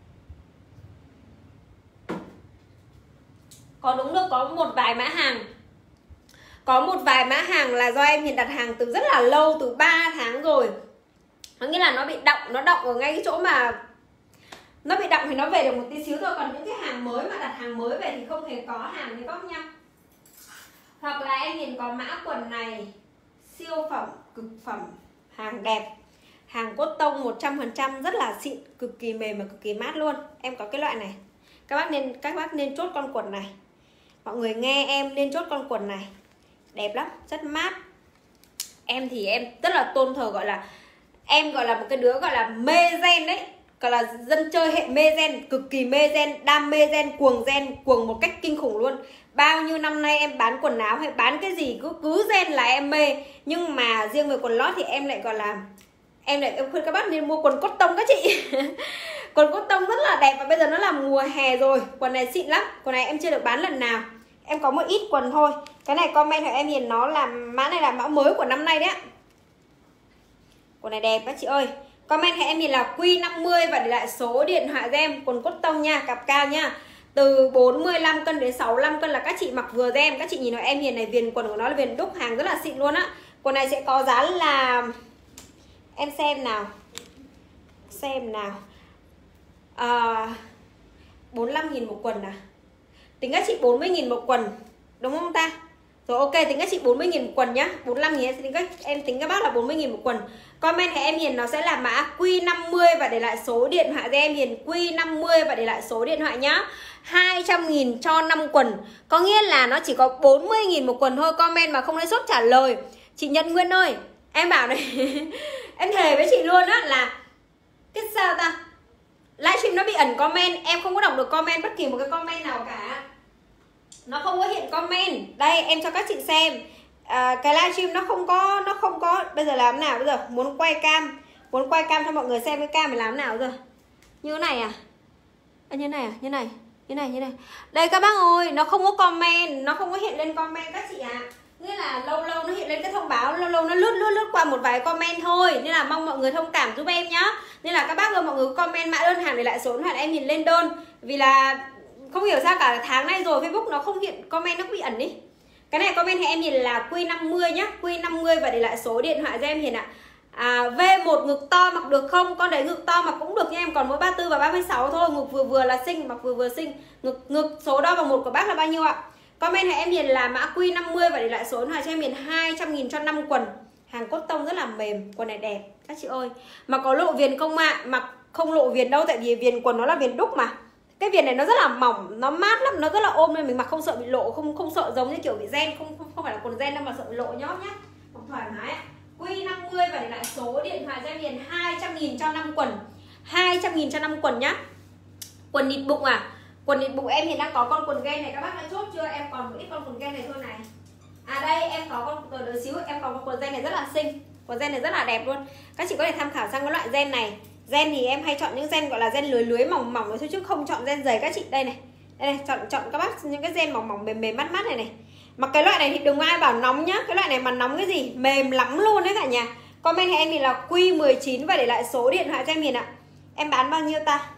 Có đúng được có một vài mã hàng. Có một vài mã hàng là do em hiện đặt hàng từ rất là lâu, từ 3 tháng rồi. Nó nghĩa là nó bị động, nó động ở ngay cái chỗ mà nó bị động thì nó về được một tí xíu thôi. Còn những cái hàng mới mà đặt hàng mới về thì không hề có hàng thì các nha. Hoặc là em nhìn có mã quần này siêu phẩm, cực phẩm, hàng đẹp, hàng cốt tông 100%, rất là xịn, cực kỳ mềm và cực kỳ mát luôn. Em có cái loại này. Các bác nên chốt con quần này. Mọi người nghe em nên chốt con quần này. Đẹp lắm, rất mát. Em thì em rất là tôn thờ, gọi là em gọi là một cái đứa gọi là mê ren đấy, gọi là dân chơi hệ mê ren, cực kỳ mê ren, đam mê ren, cuồng một cách kinh khủng luôn. Bao nhiêu năm nay em bán quần áo hay bán cái gì cứ ren là em mê. Nhưng mà riêng về quần lót thì em lại gọi là em khuyên các bác nên mua quần cotton các chị. Quần cotton rất là đẹp và bây giờ nó là mùa hè rồi. Quần này xịn lắm. Quần này em chưa được bán lần nào. Em có một ít quần thôi. Cái này comment hỏi em Hiền, nó là mã này là mã mới của năm nay đấy ạ. Quần này đẹp các chị ơi. Comment hỏi em Hiền là Q50 và để lại số điện thoại cho em. Quần cotton nha, cặp cao nha. Từ 45 cân đến 65 cân là các chị mặc vừa cho em. Các chị nhìn nói em Hiền này, viền quần của nó là viền đúc, hàng rất là xịn luôn á. Quần này sẽ có giá là, em xem nào, 45.000 một quần à. Tính các chị 40.000 một quần đúng không ta? Rồi ok, tính các chị 40.000 một quần nhá. 45.000 em tính các bác là 40.000 một quần. Comment thì em Hiền nó sẽ là mã Q50 và để lại số điện thoại cho em Hiền. Q50 và để lại số điện thoại nhá. 200.000 cho 5 quần. Có nghĩa là nó chỉ có 40.000 một quần thôi. Comment mà không lấy sốt trả lời. Chị Nhật Nguyên ơi, em bảo này em thề với chị luôn á là cái sao ta, livestream nó bị ẩn comment, em không có đọc được comment bất kỳ một cái comment nào cả. Nó không có hiện comment. Đây em cho các chị xem. Cái livestream nó không có. Bây giờ làm nào bây giờ? Muốn quay cam cho mọi người xem cái cam mình làm nào giờ? Như thế này à? Như này. Đây các bác ơi, nó không có comment, nó không có hiện lên comment các chị ạ. Nghĩa là lâu lâu nó hiện lên cái thông báo, lâu lâu nó lướt qua một vài comment thôi. Nên là mong mọi người thông cảm giúp em nhá. Nên là các bác ơi, mọi người comment mã đơn hàng để lại số điện thoại em Hiền lên đơn. Vì là không hiểu sao cả tháng nay rồi Facebook nó không hiện comment, nó bị ẩn đi. Cái này comment thì em Hiền là Q50 nhá, Q50 và để lại số điện thoại cho em Hiền ạ. V1 ngực to mặc được không? Con đấy ngực to mặc cũng được nha em, còn mỗi 34 và 36 thôi, ngực vừa là xinh, mặc vừa xinh. Ngực số đo bằng 1 của bác là bao nhiêu ạ? Comment thì em Hiền là mã Q50 và để lại số điện thoại cho em Hiền. 200.000 cho 5 quần. Hàng cotton rất là mềm, quần này đẹp các chị ơi. Mà có lộ viền không ạ? Mặc không lộ viền đâu, tại vì viền quần nó là viền đúc mà. Cái viền này nó rất là mỏng, nó mát lắm, nó rất là ôm nên mình mặc không sợ bị lộ, không sợ giống như kiểu bị ren, không phải là quần ren đâu mà sợ bị lộ nhóp nhá. Mặc thoải mái ạ. Q50 và để lại số điện thoại cho em Hiền. 200.000 cho 5 quần. 200.000 cho 5 quần nhá. Quần nịt bụng à? Quần nịt bụng em Hiền đang có con quần gen này, các bác đã chốt chưa? Em còn một ít con quần gen này thôi này. Đây em có con đợi xíu, em có con quần gen này rất là xinh. Quần gen này rất là đẹp luôn. Các chị có thể tham khảo sang cái loại gen này. Gen thì em hay chọn những gen gọi là gen lưới mỏng mỏng thôi chứ không chọn gen dày các chị. Đây này. Đây này, chọn các bác những cái gen mỏng mềm mát này này. Mà cái loại này thì đừng ai bảo nóng nhá. Cái loại này mà nóng cái gì, mềm lắm luôn đấy cả nhà. Comment thì em thì là Q19 và để lại số điện thoại cho em Hiền ạ. Em bán bao nhiêu ta?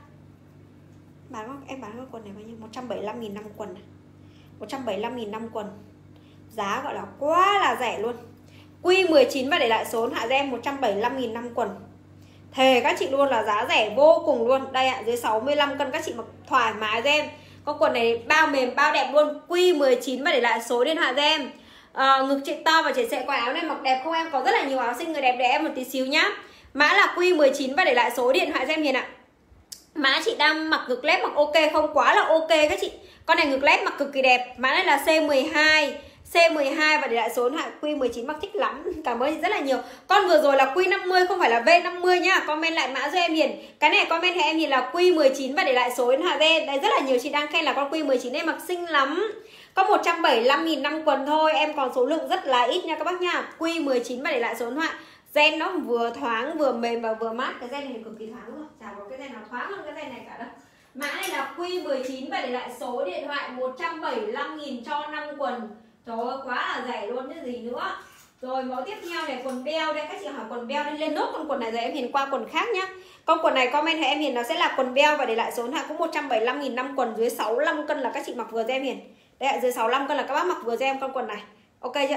Em bán cái quần này bao nhiêu? 175.000 5 quần. 175.000 5 quần. Giá gọi là quá là rẻ luôn. Q19 và để lại số điện thoại cho em. 175.000 5 quần. Thề các chị luôn là giá rẻ vô cùng luôn. Đây ạ, dưới 65 cân các chị mặc thoải mái cho em. Con quần này bao mềm bao đẹp luôn. Q19 và để lại số điện thoại cho em. Ngực chị to và chị sẽ có áo này mặc đẹp không em? Có rất là nhiều áo xinh người đẹp để em một tí xíu nhá. Mã là Q19 và để lại số điện thoại cho em Hiền ạ. Mã chị đang mặc ngực lép mặc ok không? Quá là ok các chị. Con này ngực lép mặc cực kỳ đẹp. Mã này là C12. C12 và để lại số điện thoại. Q19 mặc thích lắm. Cảm ơn chị rất là nhiều. Con vừa rồi là Q50 không phải là V50 nhá. Comment lại mã cho em Hiền. Cái này commentให้em Hiền là Q19 và để lại số điện thoại cho em. Đây rất là nhiều chị đang khen là con Q19 em mặc xinh lắm. Có 175.000 5 quần thôi. Em còn số lượng rất là ít nha các bác nha. Q19 và để lại số điện thoại. Gen nó vừa thoáng vừa mềm và vừa mát. Cái gen này cực kỳ thoáng luôn. Chả có cái gen nào thoáng hơn cái gen này cả đâu. Mã này là Q19 và để lại số điện thoại. 175.000 cho 5 quần. Trời ơi quá là rẻ luôn chứ gì nữa. Rồi mẫu tiếp theo này, quần beo đây. Các chị hỏi quần beo lên nốt con quần này rồi em Hiền qua quần khác nhá. Con quần này commentให้em Hiền nó sẽ là quần beo và để lại số điện thoại cũng 175.000 5 quần. Dưới 65 cân là các chị mặc vừa cho em Hiền. Đây ạ, dưới 65 cân là các bác mặc vừa cho em con quần này. Ok chưa?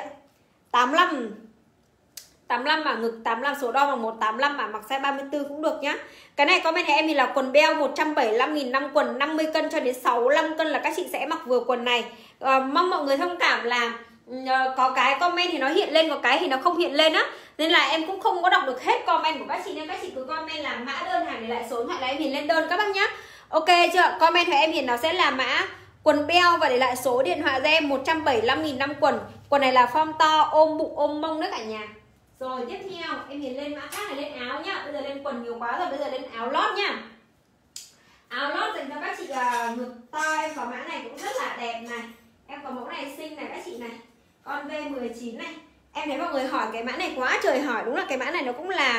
85 mà ngực 85 số đo bằng 185 mà mặc size 34 cũng được nhá. Cái này commentให้em thì là quần beo 175.000 5 quần, 50 cân cho đến 65 cân là các chị sẽ mặc vừa quần này. Mong mọi người thông cảm là có cái comment thì nó hiện lên, có cái thì nó không hiện lên á. Nên là em cũng không có đọc được hết comment của các chị, nên các chị cứ comment là mã đơn hàng để lại số điện thoại là em Hiền lên đơn các bác nhá. Ok chưa? Comment của em Hiền nó sẽ là mã quần beo và để lại số điện thoại cho em. 175.000 5 quần. Quần này là form to, ôm bụng ôm mông đấy cả nhà. Rồi tiếp theo em Hiền lên mã khác này, lên áo nhá. Bây giờ lên quần nhiều quá rồi, bây giờ lên áo lót nhá. Áo lót dành cho các chị ngực to, em có mã này cũng rất là đẹp này. Em có mẫu này xinh này các chị này. Con V19 này. Em thấy mọi người hỏi cái mã này quá trời hỏi. Đúng là cái mã này nó cũng là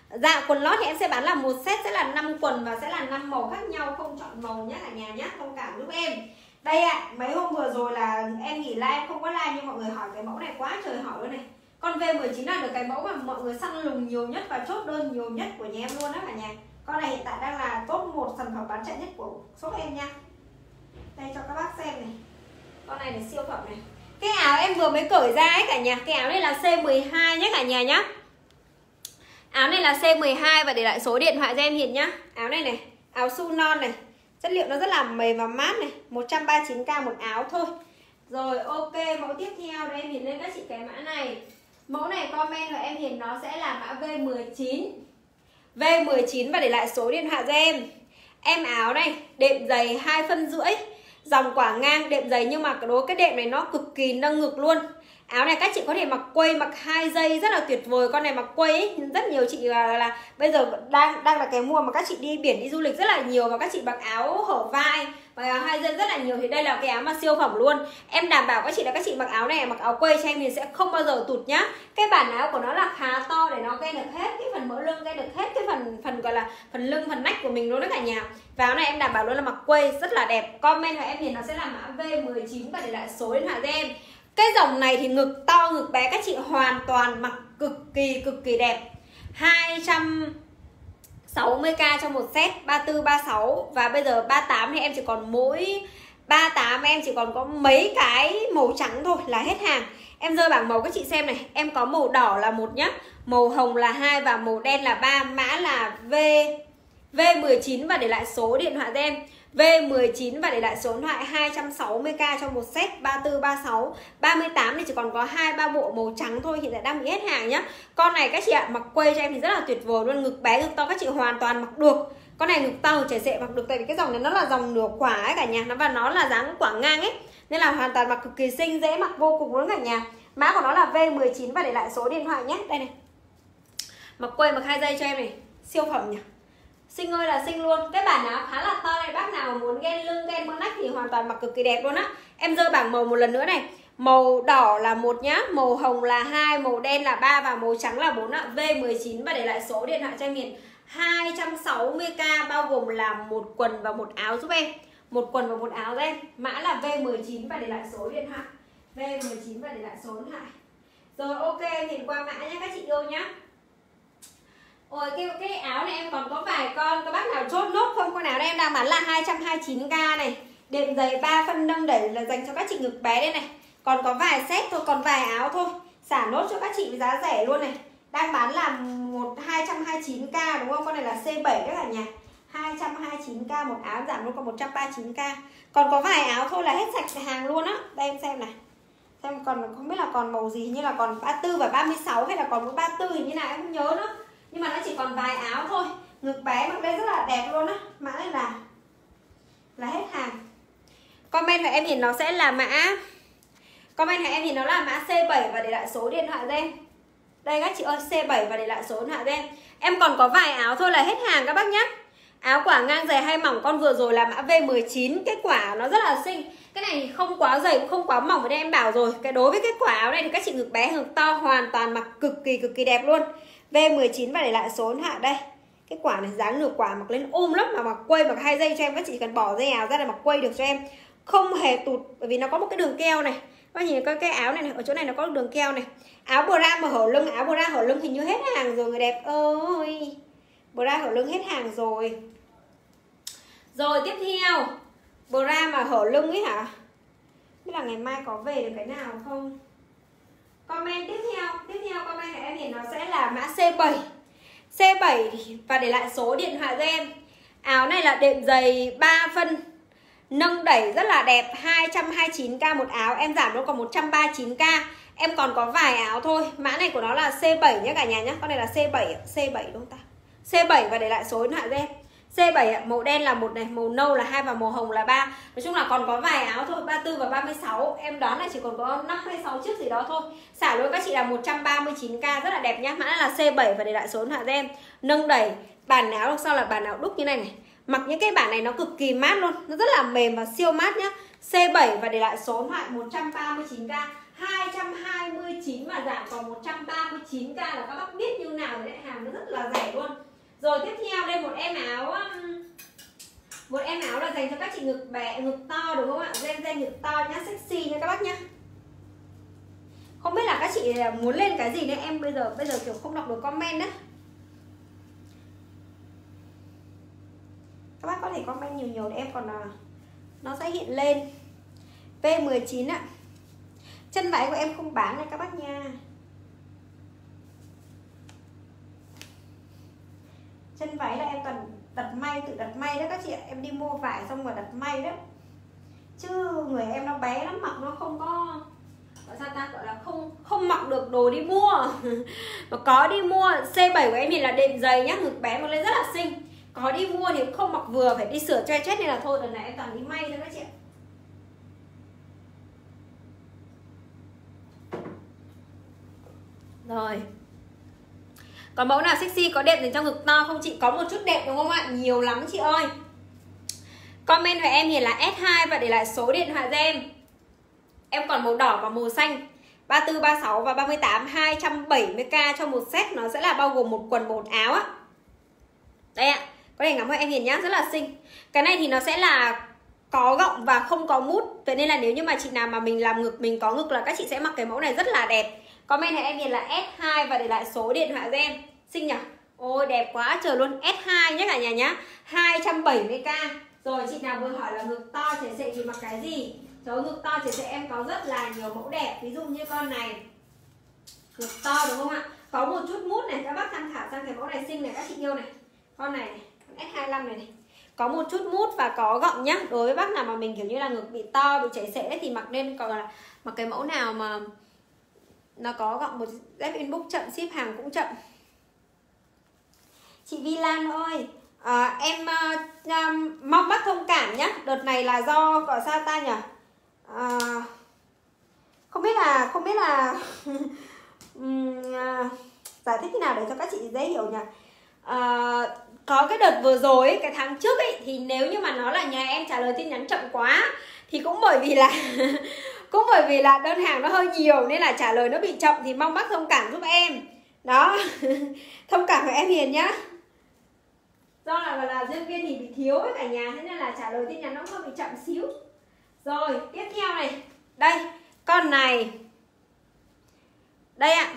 Dạ quần lót thì em sẽ bán là một set sẽ là 5 quần và sẽ là 5 màu khác nhau, không chọn màu nhé cả nhà nhé, thông cảm giúp em. Đây ạ, mấy hôm vừa rồi là em nghỉ live không có live nhưng mọi người hỏi cái mẫu này quá trời hỏi luôn này. Con V19 là được cái mẫu mà mọi người săn lùng nhiều nhất và chốt đơn nhiều nhất của nhà em luôn đó cả nhà. Con này hiện tại đang là top 1 sản phẩm bán chạy nhất của shop em nha. Đây cho các bác xem này. Con này là siêu phẩm này. Cái áo em vừa mới cởi ra ấy cả nhà. Cái áo này là C12 nhé cả nhà nhá. Áo này là C12 và để lại số điện thoại cho em Hiền nhá. Áo này này, áo su non này. Chất liệu nó rất là mềm và mát này. 139k một áo thôi. Rồi ok, mẫu tiếp theo đây em Hiền lên các chị cái mã này. Mẫu này comment của em Hiền nó sẽ là mã V19. V19 và để lại số điện thoại cho em. Em áo này, đệm dày 2,5 phân, dòng quả ngang đệm dày nhưng mà cái đệm này nó cực kỳ nâng ngực luôn. Áo này các chị có thể mặc quây, mặc 2 giây rất là tuyệt vời. Con này mặc quây ấy, rất nhiều chị là bây giờ đang là cái mùa mà các chị đi biển, đi du lịch rất là nhiều và các chị mặc áo hở vai và áo 2 giây rất là nhiều thì đây là cái áo mà siêu phẩm luôn. Em đảm bảo các chị là các chị mặc áo này, mặc áo quây cho em thì sẽ không bao giờ tụt nhá. Cái bản áo của nó là khá to để nó gây được hết cái phần mỡ lưng, gây được hết cái phần gọi là phần lưng, phần nách của mình luôn đó cả nhà. Và áo này em đảm bảo luôn là mặc quây rất là đẹp. Comment của em thì nó sẽ là mã V19 và để lại số điện thoại cho em. Cái dòng này thì ngực to, ngực bé các chị hoàn toàn mặc cực kỳ đẹp. 260k cho một set 34, 36 và bây giờ 38 thì em chỉ còn mỗi 38 em chỉ còn có mấy cái màu trắng thôi là hết hàng. Em rơi bảng màu các chị xem này, em có màu đỏ là 1 nhá, màu hồng là 2 và màu đen là 3, mã là V19 và để lại số điện thoại cho em. V19 và để lại số điện thoại 260k cho một set 34, 36, 38 thì chỉ còn có 2-3 bộ màu trắng thôi, hiện tại đang bị hết hàng nhá. Con này các chị ạ, mặc quây cho em thì rất là tuyệt vời luôn, ngực bé ngực to các chị hoàn toàn mặc được. Con này ngực to trẻ sệ mặc được tại vì cái dòng này nó là dòng nửa quả ấy cả nhà, và nó là dáng quả ngang ấy nên là hoàn toàn mặc cực kỳ xinh, dễ mặc vô cùng luôn cả nhà. Mã của nó là V19 và để lại số điện thoại nhé. Đây này, mặc quây mặc 2 giây cho em này, siêu phẩm nhỉ, xinh ơi là xinh luôn. Cái bản áo khá là to này, bác nào muốn ghen lưng ghen mỡ nách thì hoàn toàn mặc cực kỳ đẹp luôn á. Em rơi bảng màu một lần nữa này, màu đỏ là 1 nhá, màu hồng là 2, màu đen là 3 và màu trắng là 4 ạ. V19 và để lại số điện thoại cho em Hiền. 260k bao gồm là 1 quần và 1 áo giúp em, 1 quần và 1 áo giúp em. Mã là V19 và để lại số điện thoại, V19 và để lại số điện thoại. Rồi ok, nhìn qua mã nhé các chị yêu nhá. Ôi cái áo này em còn có vài con, các bác nào chốt nốt không? Con áo này em đang bán là 229k này, đệm dày 3 phân nâng đẩy là dành cho các chị ngực bé đây này. Còn có vài set thôi, còn vài áo thôi, xả nốt cho các chị với giá rẻ luôn này. Đang bán là 229k đúng không? Con này là C7 đấy cả nhà. 229k một áo, giảm luôn còn 139k. Còn có vài áo thôi là hết sạch hàng luôn á. Đây em xem này. Xem còn không biết là còn màu gì, như là còn 34 và 36 hay là còn có 34 thì như nào em không nhớ nữa. Nhưng mà nó chỉ còn vài áo thôi. Ngực bé mặc đây rất là đẹp luôn á. Mã này là hết hàng. Comment của em thì nó sẽ là mã, comment của em thì nó là mã C7 và để lại số điện thoại cho em. Đây các chị ơi, C7 và để lại số điện thoại cho em. Em còn có vài áo thôi là hết hàng các bác nhé. Áo quả ngang dày hay mỏng, con vừa rồi là mã V19. Kết quả nó rất là xinh. Cái này không quá dày cũng không quá mỏng, với đây em bảo rồi. Cái đối với cái quả áo này thì các chị ngực bé ngực to hoàn toàn mặc cực kỳ đẹp luôn. V19 và để lại số điện thoại đây. Cái quả này dáng nửa quả mặc lên lắm, mà mặc quây mặc 2 giây cho em, các chị cần bỏ dây áo ra là mặc quây được cho em. Không hề tụt bởi vì nó có một cái đường keo này. Các nhìn cái áo này, ở chỗ này nó có đường keo này. Áo bra mà hở lưng, áo bra hở lưng hình như hết hàng rồi người đẹp ơi. Bra hở lưng hết hàng rồi. Rồi tiếp theo, bra mà hở lưng ấy hả? Biết là ngày mai có về được cái nào không? Comment tiếp theo comment của em thì nó sẽ là mã C7. C7 và để lại số điện thoại cho em. Áo này là đệm dày 3 phân nâng đẩy rất là đẹp, 229k một áo, em giảm nó còn 139k. Em còn có vài áo thôi. Mã này của nó là C7 nhé cả nhà nhé. Con này là C7 đúng không ta? C7 và để lại số điện thoại cho em. C7 màu đen là 1 này, màu nâu là 2 và màu hồng là 3. Nói chung là còn có vài áo thôi, 34 và 36. Em đoán là chỉ còn có 5 hay 6 chiếc gì đó thôi. Xả luôn các chị là 139k, rất là đẹp nhá. Mã là C7 và để lại số điện thoại cho em. Nâng đẩy, bản áo sau là bản áo đúc như này này. Mặc những cái bản này nó cực kỳ mát luôn, nó rất là mềm và siêu mát nhá. C7 và để lại số điện thoại 139k, 229 và là giảm còn 139k là các bác biết như nào đấy, hàng nó rất là rẻ luôn. Rồi tiếp theo đây một em áo là dành cho các chị ngực bé, ngực to đúng không ạ? Gen ngực to nhá, sexy nha các bác nhá. Không biết là các chị muốn lên cái gì đấy, em bây giờ kiểu không đọc được comment á. Các bác có thể comment nhiều để em còn nó sẽ hiện lên. V19 ạ. Chân váy của em không bán nha các bác nha. Chân váy là em cần đặt may, tự đặt may đó các chị ạ. Em đi mua vải xong rồi đặt may đó. Chứ người em nó bé lắm, mặc nó không có gọi sao ta, gọi là không mặc được đồ đi mua. Mà có đi mua, C7 của em thì là đệm dày nhá, ngực bé mặc lên rất là xinh. Có đi mua thì cũng không mặc vừa, phải đi sửa choe chết nên là thôi lần này em toàn đi may thôi các chị ạ. Rồi. Còn mẫu nào sexy có đệm dành cho ngực to không chị? Có một chút đệm đúng không ạ? Nhiều lắm chị ơi. Comment với em thì là S2 và để lại số điện thoại cho em. Em còn màu đỏ và màu xanh 34, 36 và 38, 270k cho một set. Nó sẽ là bao gồm một quần một áo á. Đây ạ, có thể ngắm cho em nhìn nhá, rất là xinh. Cái này thì nó sẽ là có gọng và không có mút. Vậy nên là nếu như mà chị nào mà mình làm ngực, mình có ngực là các chị sẽ mặc cái mẫu này rất là đẹp. Comment này em nhìn là S2 và để lại số điện thoại cho em. Xinh nhỉ? Ôi đẹp quá trời luôn. S2 nhé cả nhà nhá, 270k. Rồi chị nào vừa hỏi là ngực to trẻ sệ thì mặc cái gì? Trời ơi, ngực to trẻ sệ em có rất là nhiều mẫu đẹp. Ví dụ như con này, ngực to đúng không ạ? Có một chút mút này, các bác tham khảo sang cái mẫu này xinh này các chị yêu này. Con này, con S25 này, có một chút mút và có gọng nhá. Đối với bác nào mà mình kiểu như là ngực bị to, bị chảy xệ thì mặc nên còn là mặc cái mẫu nào mà nó có gọng. Một dép inbox chậm, ship hàng cũng chậm. Chị Vi Lan ơi, em mong bác thông cảm nhá. Đợt này là do gọi sao ta nhỉ? Không biết là giải thích thế nào để cho các chị dễ hiểu nhỉ? Có cái đợt vừa rồi ấy, cái tháng trước ấy, thì nếu như mà nó là nhà em trả lời tin nhắn chậm quá thì cũng bởi vì là đơn hàng nó hơi nhiều nên là trả lời nó bị chậm, thì mong bác thông cảm giúp em. Đó. Thông cảm với em Hiền nhá. Do là nhân viên thì bị thiếu với cả nhà, thế nên là trả lời tin nhắn nó hơi bị chậm xíu. Rồi, tiếp theo này. Đây, con này. Đây ạ.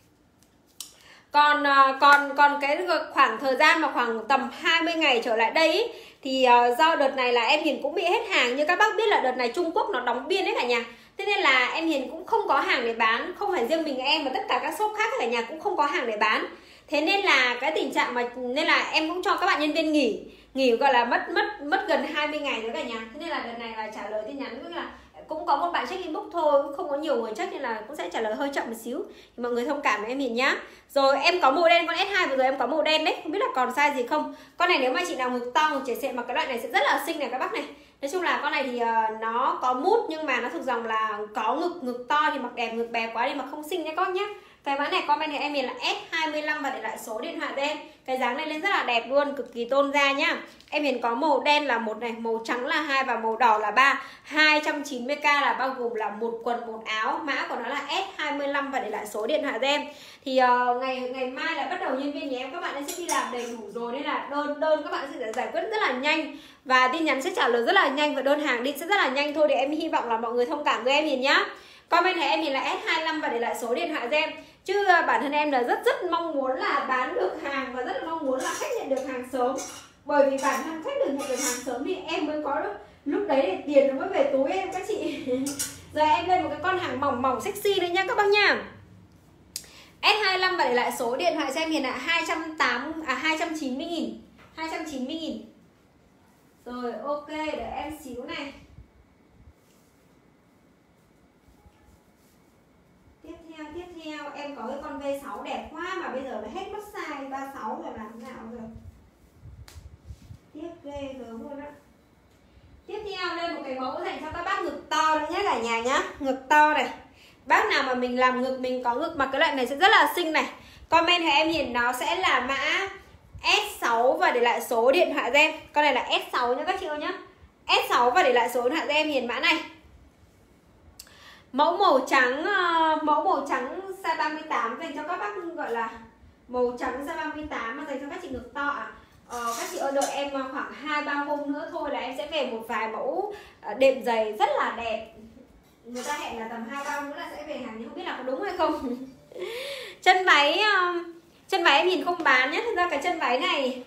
Còn cái khoảng thời gian mà khoảng tầm 20 ngày trở lại đây ý, thì do đợt này là em Hiền cũng bị hết hàng. Như các bác biết là đợt này Trung Quốc nó đóng biên đấy cả nhà. Thế nên là em Hiền cũng không có hàng để bán. Không phải riêng mình em mà tất cả các shop khác cả nhà cũng không có hàng để bán. Thế nên là cái tình trạng mà nên là em cũng cho các bạn nhân viên nghỉ gọi là mất gần 20 ngày rồi cả nhà. Thế nên là đợt này là trả lời tin nhắn cũng là cũng có một bạn check inbox thôi, cũng không có nhiều người check nên là cũng sẽ trả lời hơi chậm một xíu. Thì mọi người thông cảm với em Hiền nhá. Rồi em có màu đen, con S2 vừa rồi em có màu đen đấy, không biết là còn size gì không. Con này nếu mà chị nào ngực to, ngực chảy xệ mặc cái loại này sẽ rất là xinh này các bác này. Nói chung là con này thì nó có mút nhưng mà nó thuộc dòng là có ngực to thì mặc đẹp, ngực bé quá thì mặc không xinh nha các bác nhé. Cái mã này comment thì em Hiền là S25 và để lại số điện thoại cho em. Cái dáng này lên rất là đẹp luôn, cực kỳ tôn da nhá. Em Hiền có màu đen là 1 này, màu trắng là 2 và màu đỏ là 3. 290k là bao gồm là một quần một áo. Mã của nó là S25 và để lại số điện thoại cho em. Thì ngày mai là bắt đầu nhân viên nhà em các bạn sẽ đi làm đầy đủ rồi, nên là đơn các bạn sẽ giải quyết rất là nhanh và tin nhắn sẽ trả lời rất là nhanh và đơn hàng đi sẽ rất là nhanh thôi. Để em hy vọng là mọi người thông cảm với em Hiền nhá. Comment này em Hiền là S25 và để lại số điện thoại cho em. Chứ bản thân em là rất mong muốn là bán được hàng và rất là mong muốn là khách nhận được hàng sớm. Bởi vì bản thân khách được nhận được hàng sớm thì em mới có lúc đấy để tiền nó mới về túi em các chị. Giờ em lên một cái con hàng mỏng sexy nữa nha các bác nha. S25 và để lại số điện thoại cho em Hiền là 290.000. 290.000. Rồi ok, để em xíu này. Tiếp theo em có cái con V6 đẹp quá mà bây giờ nó hết mất size 36 rồi, làm thế nào rồi. Tiếp ghê gớm luôn á. Tiếp theo đây một cái mẫu dành cho các bác ngực to nữa nhé cả nhà nhá. Ngực to này. Bác nào mà mình làm ngực, mình có ngực mặc cái loại này sẽ rất là xinh này. Commentให้em Hiền nó sẽ là mã S6 và để lại số điện thoại cho em. Con này là S6 nha các chị ơi nhá. S6 và để lại số điện thoại cho em Hiền mã này. Mẫu màu trắng size 38 dành cho các bác gọi là màu trắng size 38 mà dành cho các chị ngực to à? Các chị ơi đợi em khoảng 2-3 hôm nữa thôi là em sẽ về một vài mẫu đệm giày rất là đẹp. Người ta hẹn là tầm 2-3 hôm nữa là sẽ về hàng, nhưng không biết là có đúng hay không. Chân váy em nhìn không bán nhé. Thực ra cái chân váy này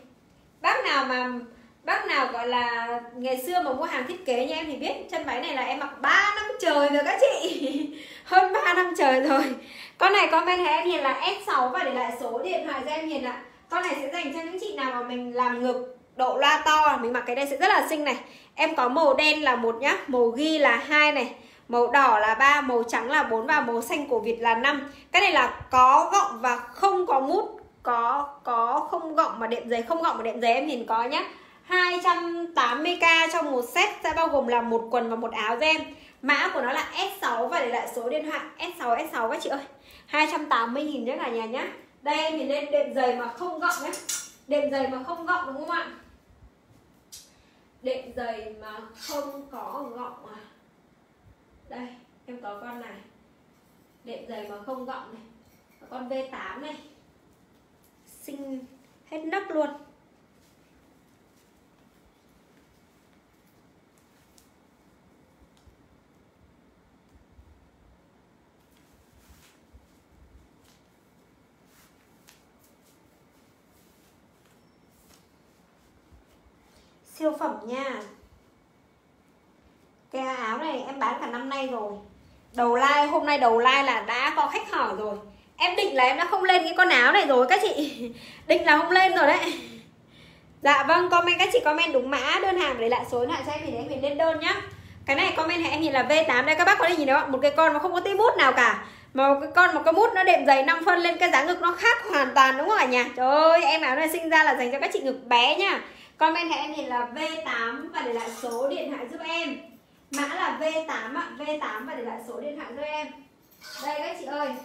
bác nào gọi là ngày xưa mà mua hàng thiết kế như em thì biết chân váy này là em mặc 3 năm trời rồi các chị. Hơn 3 năm trời rồi. Con này commentให้em Hiền là S6 và để lại số điện thoại cho em Hiền ạ. Con này sẽ dành cho những chị nào mà mình làm ngực độ loa to, mình mặc cái đây sẽ rất là xinh này. Em có màu đen là 1 nhá, màu ghi là 2 này, màu đỏ là 3, màu trắng là 4 và màu xanh cổ Việt là 5. Cái này là có gọng và không có mút, có không gọng mà đệm giày, không gọng mà đệm giày em Hiền có nhá. 280k trong một set sẽ bao gồm là một quần và một áo cho em. Mã của nó là S6 và để lại số điện thoại S6 các chị ơi. 280.000 nhé cả nhà nhá. Đây em nhìn lên đệm giày mà không gọng nhé. Đệm giày mà không gọng đúng không ạ? Đệm giày mà không có gọng à. Đây em có con này. Đệm giày mà không gọng này. Con V8 này. Xinh hết nấc luôn. Siêu phẩm nha. Cái áo này em bán cả năm nay rồi. Đầu like, hôm nay đầu like là đã có khách hỏi rồi. Em định là em đã không lên cái con áo này rồi các chị. Định là không lên rồi đấy. Dạ vâng, comment các chị comment đúng mã đơn hàng để lại số điện thoại cho em thì để em lên đơn nhá. Cái này commentให้em nhìn là V8 đây, các bác có thể nhìn thấy không? Một cái con mà không có tí mút nào cả. Mà một cái con mà có mút nó đệm giày 5 phân lên cái dáng ngực nó khác hoàn toàn đúng không cả nhà? Trời ơi, em áo này sinh ra là dành cho các chị ngực bé nhá. Commentให้em nhìn là V8 và để lại số điện thoại giúp em. Mã là V8 ạ, V8 và để lại số điện thoại giúp em. Đây các chị ơi.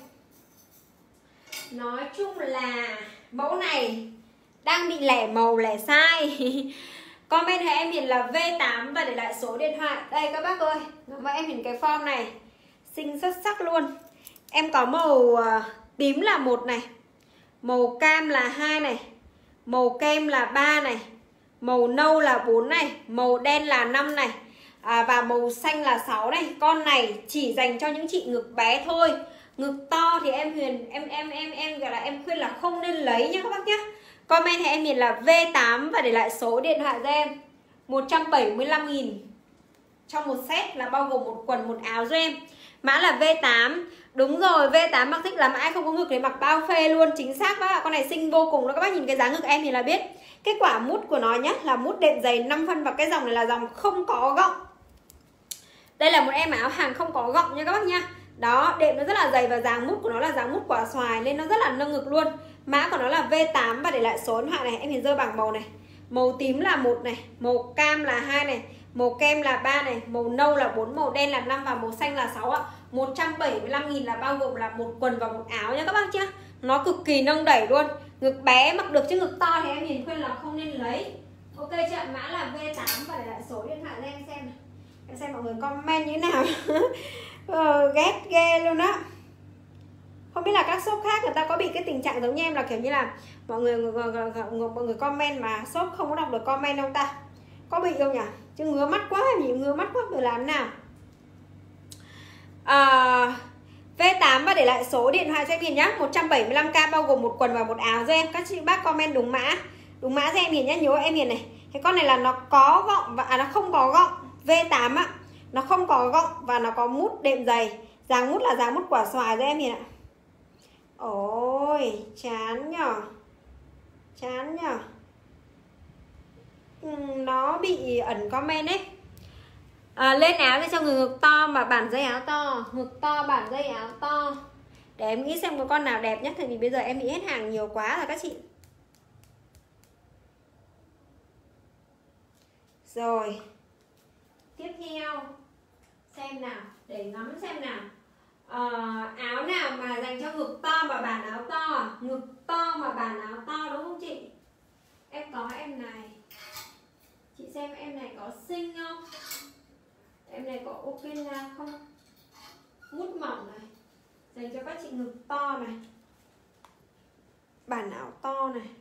Nói chung là mẫu này đang bị lẻ màu lẻ size. Commentให้em nhìn là V8 và để lại số điện thoại. Đây các bác ơi, và em nhìn cái form này xinh xuất sắc luôn. Em có màu tím là 1 này, màu cam là 2 này, màu kem là 3 này, màu nâu là 4 này, màu đen là 5 này, và màu xanh là 6 này. Con này chỉ dành cho những chị ngực bé thôi. Ngực to thì em Huyền em gọi là em khuyên là không nên lấy nhá các bác nhá. Commentให้em nhìn là V8 và để lại số điện thoại cho em. 175.000 trong một set là bao gồm một quần một áo cho em. Mã là V8. Đúng rồi, V8 mặc thích lắm, ai không có ngực để mặc bao phê luôn. Chính xác bác ạ, con này xinh vô cùng đó. Các bác nhìn cái dáng ngực em thì là biết. Cái quả mút của nó nhá là mút đệm giày 5 phân và cái dòng này là dòng không có gọng. Đây là một em áo hàng không có gọng nha các bác nha. Đó, đệm nó rất là dày và dáng mút của nó là dáng mút quả xoài nên nó rất là nâng ngực luôn. Mã của nó là V8 và để lại số điện thoại này. Em nhìn rơi bằng màu này. Màu tím là 1 này, màu cam là 2 này, màu kem là 3 này, màu nâu là 4, màu đen là 5 và màu xanh là 6 ạ. 175.000 là bao gồm là một quần và một áo nha các bác nhá. Nó cực kỳ nâng đẩy luôn. Ngực bé mặc được chứ ngực to thì em nhìn khuyên là không nên lấy. Ok chưa ạ? Mã là V8 và để lại số điện thoại cho em xem này. Em xem mọi người comment như thế nào. Ghét ghê luôn á. Không biết là các shop khác người ta có bị cái tình trạng giống như em là kiểu như là mọi người comment mà shop không có đọc được comment không ta? Có bị không nhỉ? Chứ ngứa mắt quá, em ngứa mắt quá rồi làm nào. V8 và để lại số điện thoại cho em Hiền nhá. 175k bao gồm một quần và một áo cho em. Các chị bác comment đúng mã. Đúng mã cho em Hiền nhá. Nhớ em Hiền này. Cái con này là nó có gọng và nó không có gọng. V8 á, nó không có gọng và nó có mút đệm dày. Dáng mút là dáng mút quả xoài cho em Hiền ạ. Ôi, chán nhở. Chán nhở. Nó bị ẩn comment ấy. Lên áo cho người ngực to mà bản dây áo to. Ngực to bản dây áo to. Để em nghĩ xem có con nào đẹp nhất. Tại vì bây giờ em bị hết hàng nhiều quá rồi các chị. Rồi. Tiếp theo xem nào. Để ngắm xem nào. Áo nào mà dành cho ngực to mà bản áo to. Ngực to mà bản áo to đúng không chị? Em có em này. Chị xem em này có xinh không? Em này có ok nào không? Mút mỏng này, Dành cho các chị ngực to này, bản áo to này.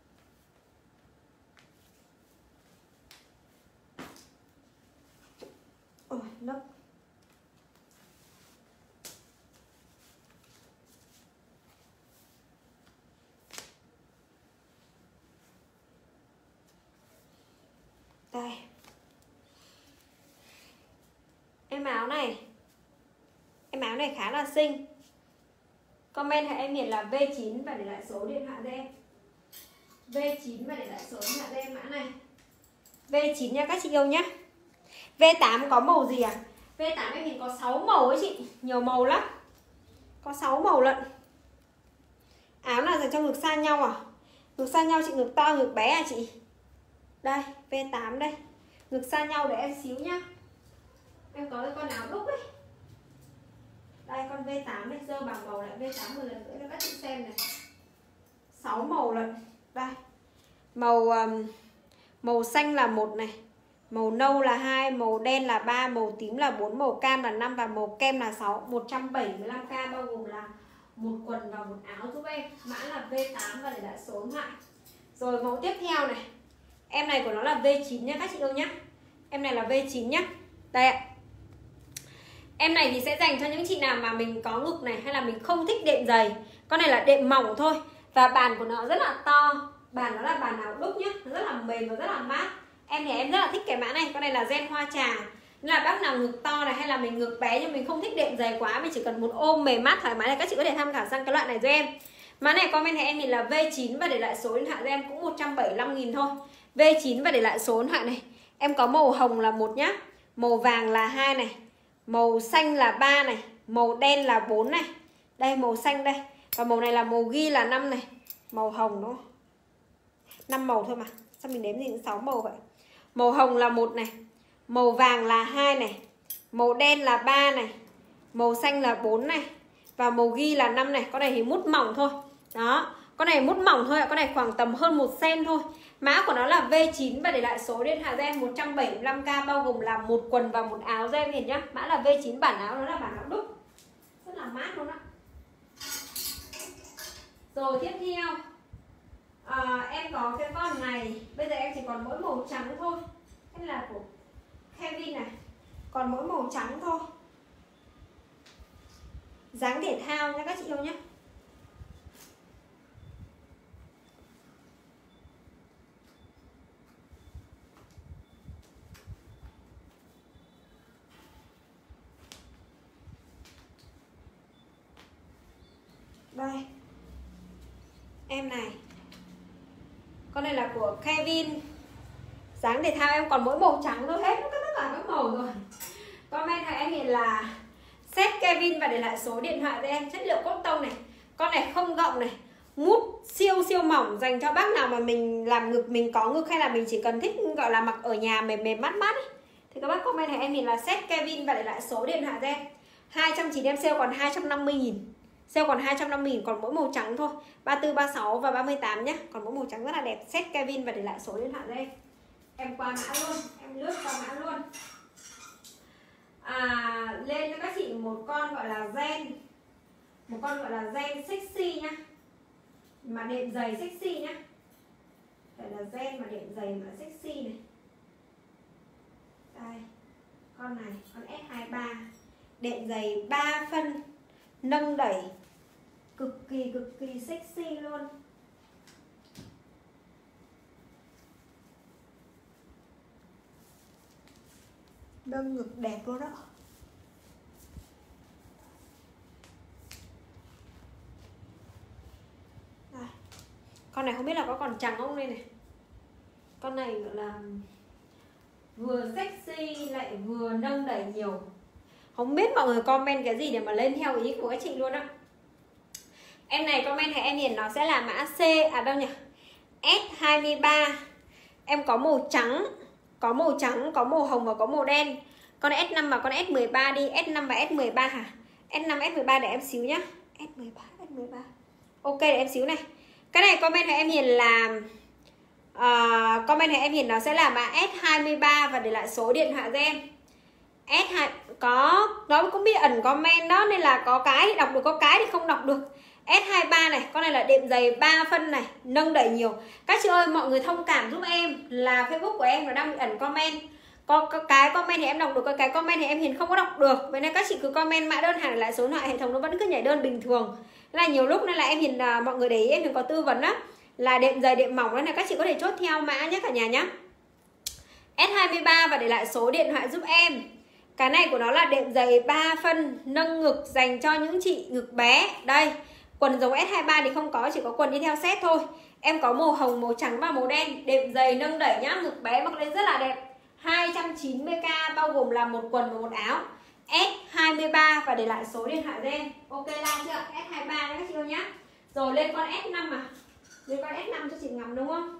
Ôi, lấp. Đây. Em áo này khá là xinh. Comment hãy em hiện là V9 và để lại số điện thoại cho em. V9 và để lại số điện thoại cho em mã này. V9 nha các chị yêu nhé. V8 có màu gì à? V8 em hiện có 6 màu ấy chị, nhiều màu lắm. Có 6 màu lận. Áo nào dành cho ngực xa nhau à? Ngực xa nhau chị, ngực to ngực bé à chị? Đây, V8 đây. Ngực xa nhau để em xíu nhá. Em có cái con áo đúc ấy. Đây con V8 này, dơ bằng màu lại V8 một lần nữa cho các chị xem này. 6 màu lận. Đây. Màu xanh là 1 này, màu nâu là 2, màu đen là 3, màu tím là 4, màu cam là 5 và màu kem là 6. 175k bao gồm là một quần và một áo giúp em. Mã là V8 và để lại số điện thoại. Rồi mẫu tiếp theo này. Em này của nó là V9 nhá các chị yêu nhá. Em này là V9 nhá. Đây ạ. Em này thì sẽ dành cho những chị nào mà mình có ngực này, hay là mình không thích đệm dày. Con này là đệm mỏng thôi. Và bàn của nó rất là to. Bàn nó là bàn áo đúc nhá, nó rất là mềm và rất là mát. Em thì em rất là thích cái mã này. Con này là gen hoa trà. Nên là bác nào ngực to này, hay là mình ngực bé nhưng mình không thích đệm dày quá, mình chỉ cần một ôm mềm mát thoải mái, là các chị có thể tham khảo sang cái loại này cho em. Mã này comment thì em thì là V9 và để lại số điện thoại cho em cũng 175.000 thôi. V9 và để lại số điện thoại này. Em có màu hồng là 1 nhá, màu vàng là 2 này, màu xanh là 3 này, màu đen là 4 này. Đây màu xanh đây. Và màu này là màu ghi là 5 này. Màu hồng đúng không? 5 màu thôi mà. Sao mình đếm gì cũng 6 màu vậy? Màu hồng là 1 này, màu vàng là 2 này, màu đen là 3 này, màu xanh là 4 này, và màu ghi là 5 này. Con này thì mút mỏng thôi. Đó, con này mút mỏng thôi ạ. Con này khoảng tầm hơn 1 cm thôi. Mã của nó là V9 và để lại số điện thoại cho em 175k bao gồm là một quần và một áo cho em nhìn nhá. Mã là V9, bản áo nó là bản áo đúc. Rất là mát luôn á. Rồi tiếp theo em có cái con này. Bây giờ em chỉ còn mỗi màu trắng thôi. Cái là của Kevin này. Còn mỗi màu trắng thôi. Dáng thể thao nha các chị yêu nhé. Đây. Em này. Con này là của Kevin. Dáng thể thao em còn mỗi màu trắng thôi, hết tất cả các màu rồi. Comment này em hiện là set Kevin và để lại số điện thoại cho em. Chất liệu cotton này. Con này không gọng này, mút siêu siêu mỏng, dành cho bác nào mà mình làm ngực, mình có ngực, hay là mình chỉ cần thích gọi là mặc ở nhà mềm mềm mát mát ấy. Thì các bác comment này em hiện là set Kevin và để lại số điện thoại cho em. 290 em sale còn 250.000. Sale còn 250.000, còn mỗi màu trắng thôi. 34, 36 và 38 nhé. Còn mỗi màu trắng rất là đẹp. Set Kevin và để lại số điện thoại cho em. Em qua mã luôn, em lướt qua mã luôn. Lên cho các chị một con gọi là gen. Một con gọi là gen sexy nhá. Mà đệm giày sexy nhá. Đây là gen mà đệm giày mà sexy này. Đây. Con này, con S23. Đệm giày 3 phân. Nâng đẩy. Cực kỳ sexy luôn. Nâng ngực đẹp luôn đó. Đây. Con này không biết là có còn trắng không đây này. Con này gọi là vừa sexy lại vừa nâng đẩy nhiều. Không biết mọi người comment cái gì để mà lên theo ý của các chị luôn á. Em này comment thì em nhìn nó sẽ là mã C, đâu nhỉ, S23. Em có màu trắng, có màu trắng, có màu hồng và có màu đen. Con S5 và con S13 đi. S5 và S13 hả? S5, S13 để em xíu nhá. S13. Ok để em xíu này. Cái này comment thì em nhìn là comment thì em nhìn nó sẽ là mã S23 và để lại số điện thoại cho em. S2 có, nó cũng bị ẩn comment đó, nên là có cái thì đọc được, có cái thì không đọc được. S23 này, con này là đệm dày 3 phân này, nâng đẩy nhiều. Các chị ơi, mọi người thông cảm giúp em là Facebook của em nó đang bị ẩn comment. Có cái comment thì em đọc được, có cái comment thì em Hiền không có đọc được. Vậy nên các chị cứ comment mã đơn hàng lại số điện thoại, hệ thống nó vẫn cứ nhảy đơn bình thường. Nên là nhiều lúc nên là em Hiền, mọi người để ý em Hiền có tư vấn á, là đệm dày đệm mỏng, nên là các chị có thể chốt theo mã nhé cả nhà nhé. S23 và để lại số điện thoại giúp em. Cái này của nó là đệm dày 3 phân, nâng ngực dành cho những chị ngực bé. Đây, quần giống S23 thì không có, chỉ có quần đi theo set thôi. Em có màu hồng, màu trắng và màu đen. Đệm dày nâng đẩy nhá, ngực bé mặc lên rất là đẹp. 290k bao gồm là một quần và một áo. S23 và để lại số điện thoại cho em. Ok la chưa? S23 nhé các chị ơi nhá. Rồi lên con S5 à. Lên con S5 cho chị ngắm đúng không?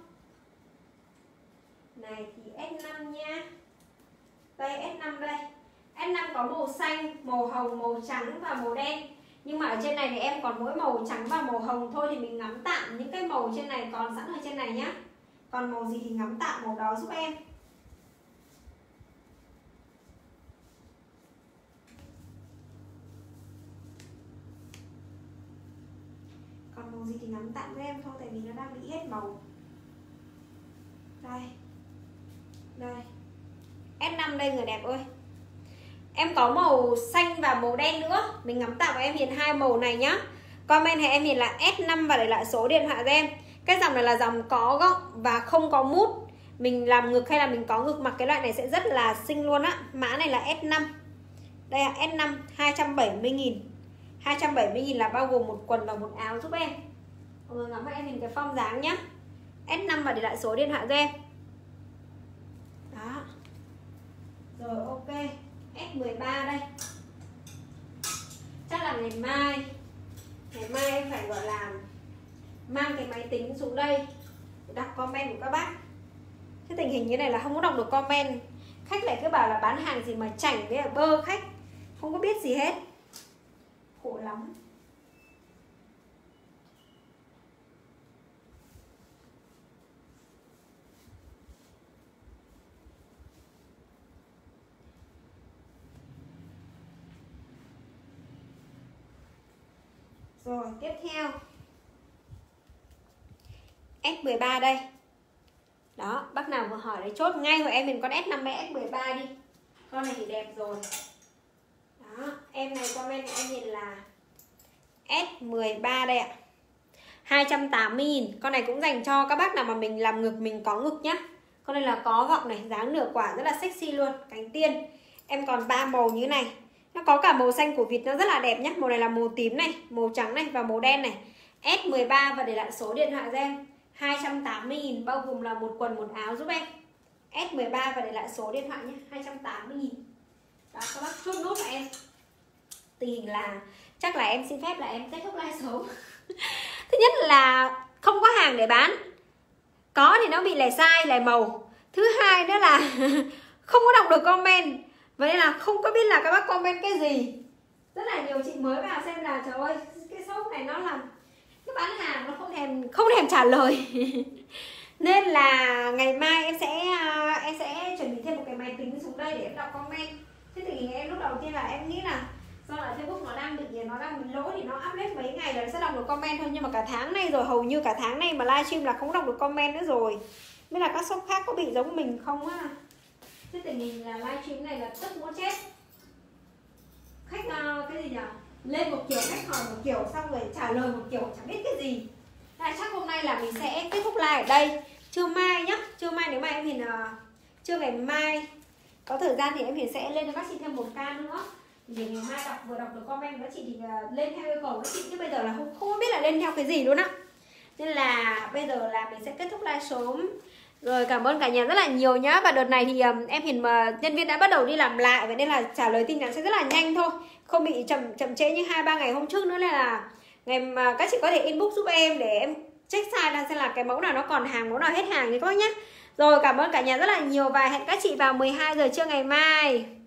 Này thì S5 nha. Đây S5 đây. S5 có màu xanh, màu hồng, màu trắng và màu đen. Nhưng mà ở trên này thì em còn mỗi màu trắng và màu hồng thôi, thì mình ngắm tạm những cái màu trên này còn sẵn ở trên này nhá. Còn màu gì thì ngắm tạm màu đó giúp em. Còn màu gì thì ngắm tạm với em thôi, tại vì nó đang bị hết màu. Đây. Đây. S5 đây người đẹp ơi. Em có màu xanh và màu đen nữa. Mình ngắm tạm vào em Hiền hai màu này nhá. Commentให้em Hiền là S5 và để lại số điện thoại cho em. Cái dòng này là dòng có góc và không có mút. Mình làm ngực hay là mình có ngực mặc cái loại này sẽ rất là xinh luôn á. Mã này là S5. Đây là S5 270.000. 270.000 là bao gồm một quần và một áo giúp em. Mọi người ngắm vào em Hiền cái form dáng nhá. S5 và để lại số điện thoại cho em. Đó. Rồi ok. S13 đây. Chắc là ngày mai em phải gọi là mang cái máy tính xuống đây để đọc comment của các bác. Cái tình hình như này là không có đọc được comment. Khách lại cứ bảo là bán hàng gì mà chảnh với bơ khách, không có biết gì hết. Khổ lắm. Rồi tiếp theo S13 đây. Đó, bác nào vừa hỏi đấy chốt ngay của em mình con S5 hay S13 đi. Con này thì đẹp rồi. Đó, em này comment em nhìn là S13 đây ạ. 280.000. Con này cũng dành cho các bác nào mà mình làm ngực, mình có ngực nhá. Con này là có gọng này, dáng nửa quả rất là sexy luôn, cánh tiên. Em còn 3 màu như này. Nó có cả màu xanh của vịt, nó rất là đẹp nhá. Màu này là màu tím này, màu trắng này và màu đen này. S13 và để lại số điện thoại cho em. 280.000 bao gồm là một quần một áo giúp em. S13 và để lại số điện thoại nhé. 280.000. Đó, các bác chốt nốt cho em. Tình hình là chắc là em xin phép là em kết thúc live sớm. Thứ nhất là không có hàng để bán. Có thì nó bị lẻ size, lẻ màu. Thứ hai nữa là không có đọc được comment. Vậy nên là không có biết là các bác comment cái gì. Rất là nhiều chị mới vào xem là trời ơi, cái shop này nó làm cái bán hàng nó không thèm trả lời. Nên là ngày mai em sẽ chuẩn bị thêm một cái máy tính xuống đây để em đọc comment. Thế thì em lúc đầu tiên là em nghĩ là do là Facebook nó đang bị lỗi thì nó update mấy ngày rồi sẽ đọc được comment thôi, nhưng mà cả tháng nay rồi, hầu như cả tháng nay mà livestream là không đọc được comment nữa rồi. Biết là các shop khác có bị giống mình không á. Thế tình hình là livestream này là tức muốn chết. Khách cái gì nhỉ? Lên một kiểu, khách hỏi một kiểu, xong rồi trả lời một kiểu, chẳng biết cái gì. Nên chắc hôm nay là mình sẽ kết thúc live ở đây. Trưa mai nhá, trưa mai nếu mà em Hiền trưa ngày mai có thời gian thì em Hiền sẽ lên cho các chị thêm một ca nữa. Để ngày mai vừa đọc được comment các chị thì lên theo yêu cầu các chị, chứ bây giờ là không biết là lên theo cái gì luôn á. Nên là bây giờ là mình sẽ kết thúc live sớm. Rồi cảm ơn cả nhà rất là nhiều nhá. Và đợt này thì em Hiền mà nhân viên đã bắt đầu đi làm lại, vậy nên là trả lời tin nhắn sẽ rất là nhanh thôi, không bị chậm trễ như 2-3 ngày hôm trước nữa. Nên là ngày mà các chị có thể inbox giúp em để em check size ra xem là cái mẫu nào nó còn hàng, mẫu nào hết hàng thì các bác nhé. Rồi cảm ơn cả nhà rất là nhiều và hẹn các chị vào 12 giờ trưa ngày mai.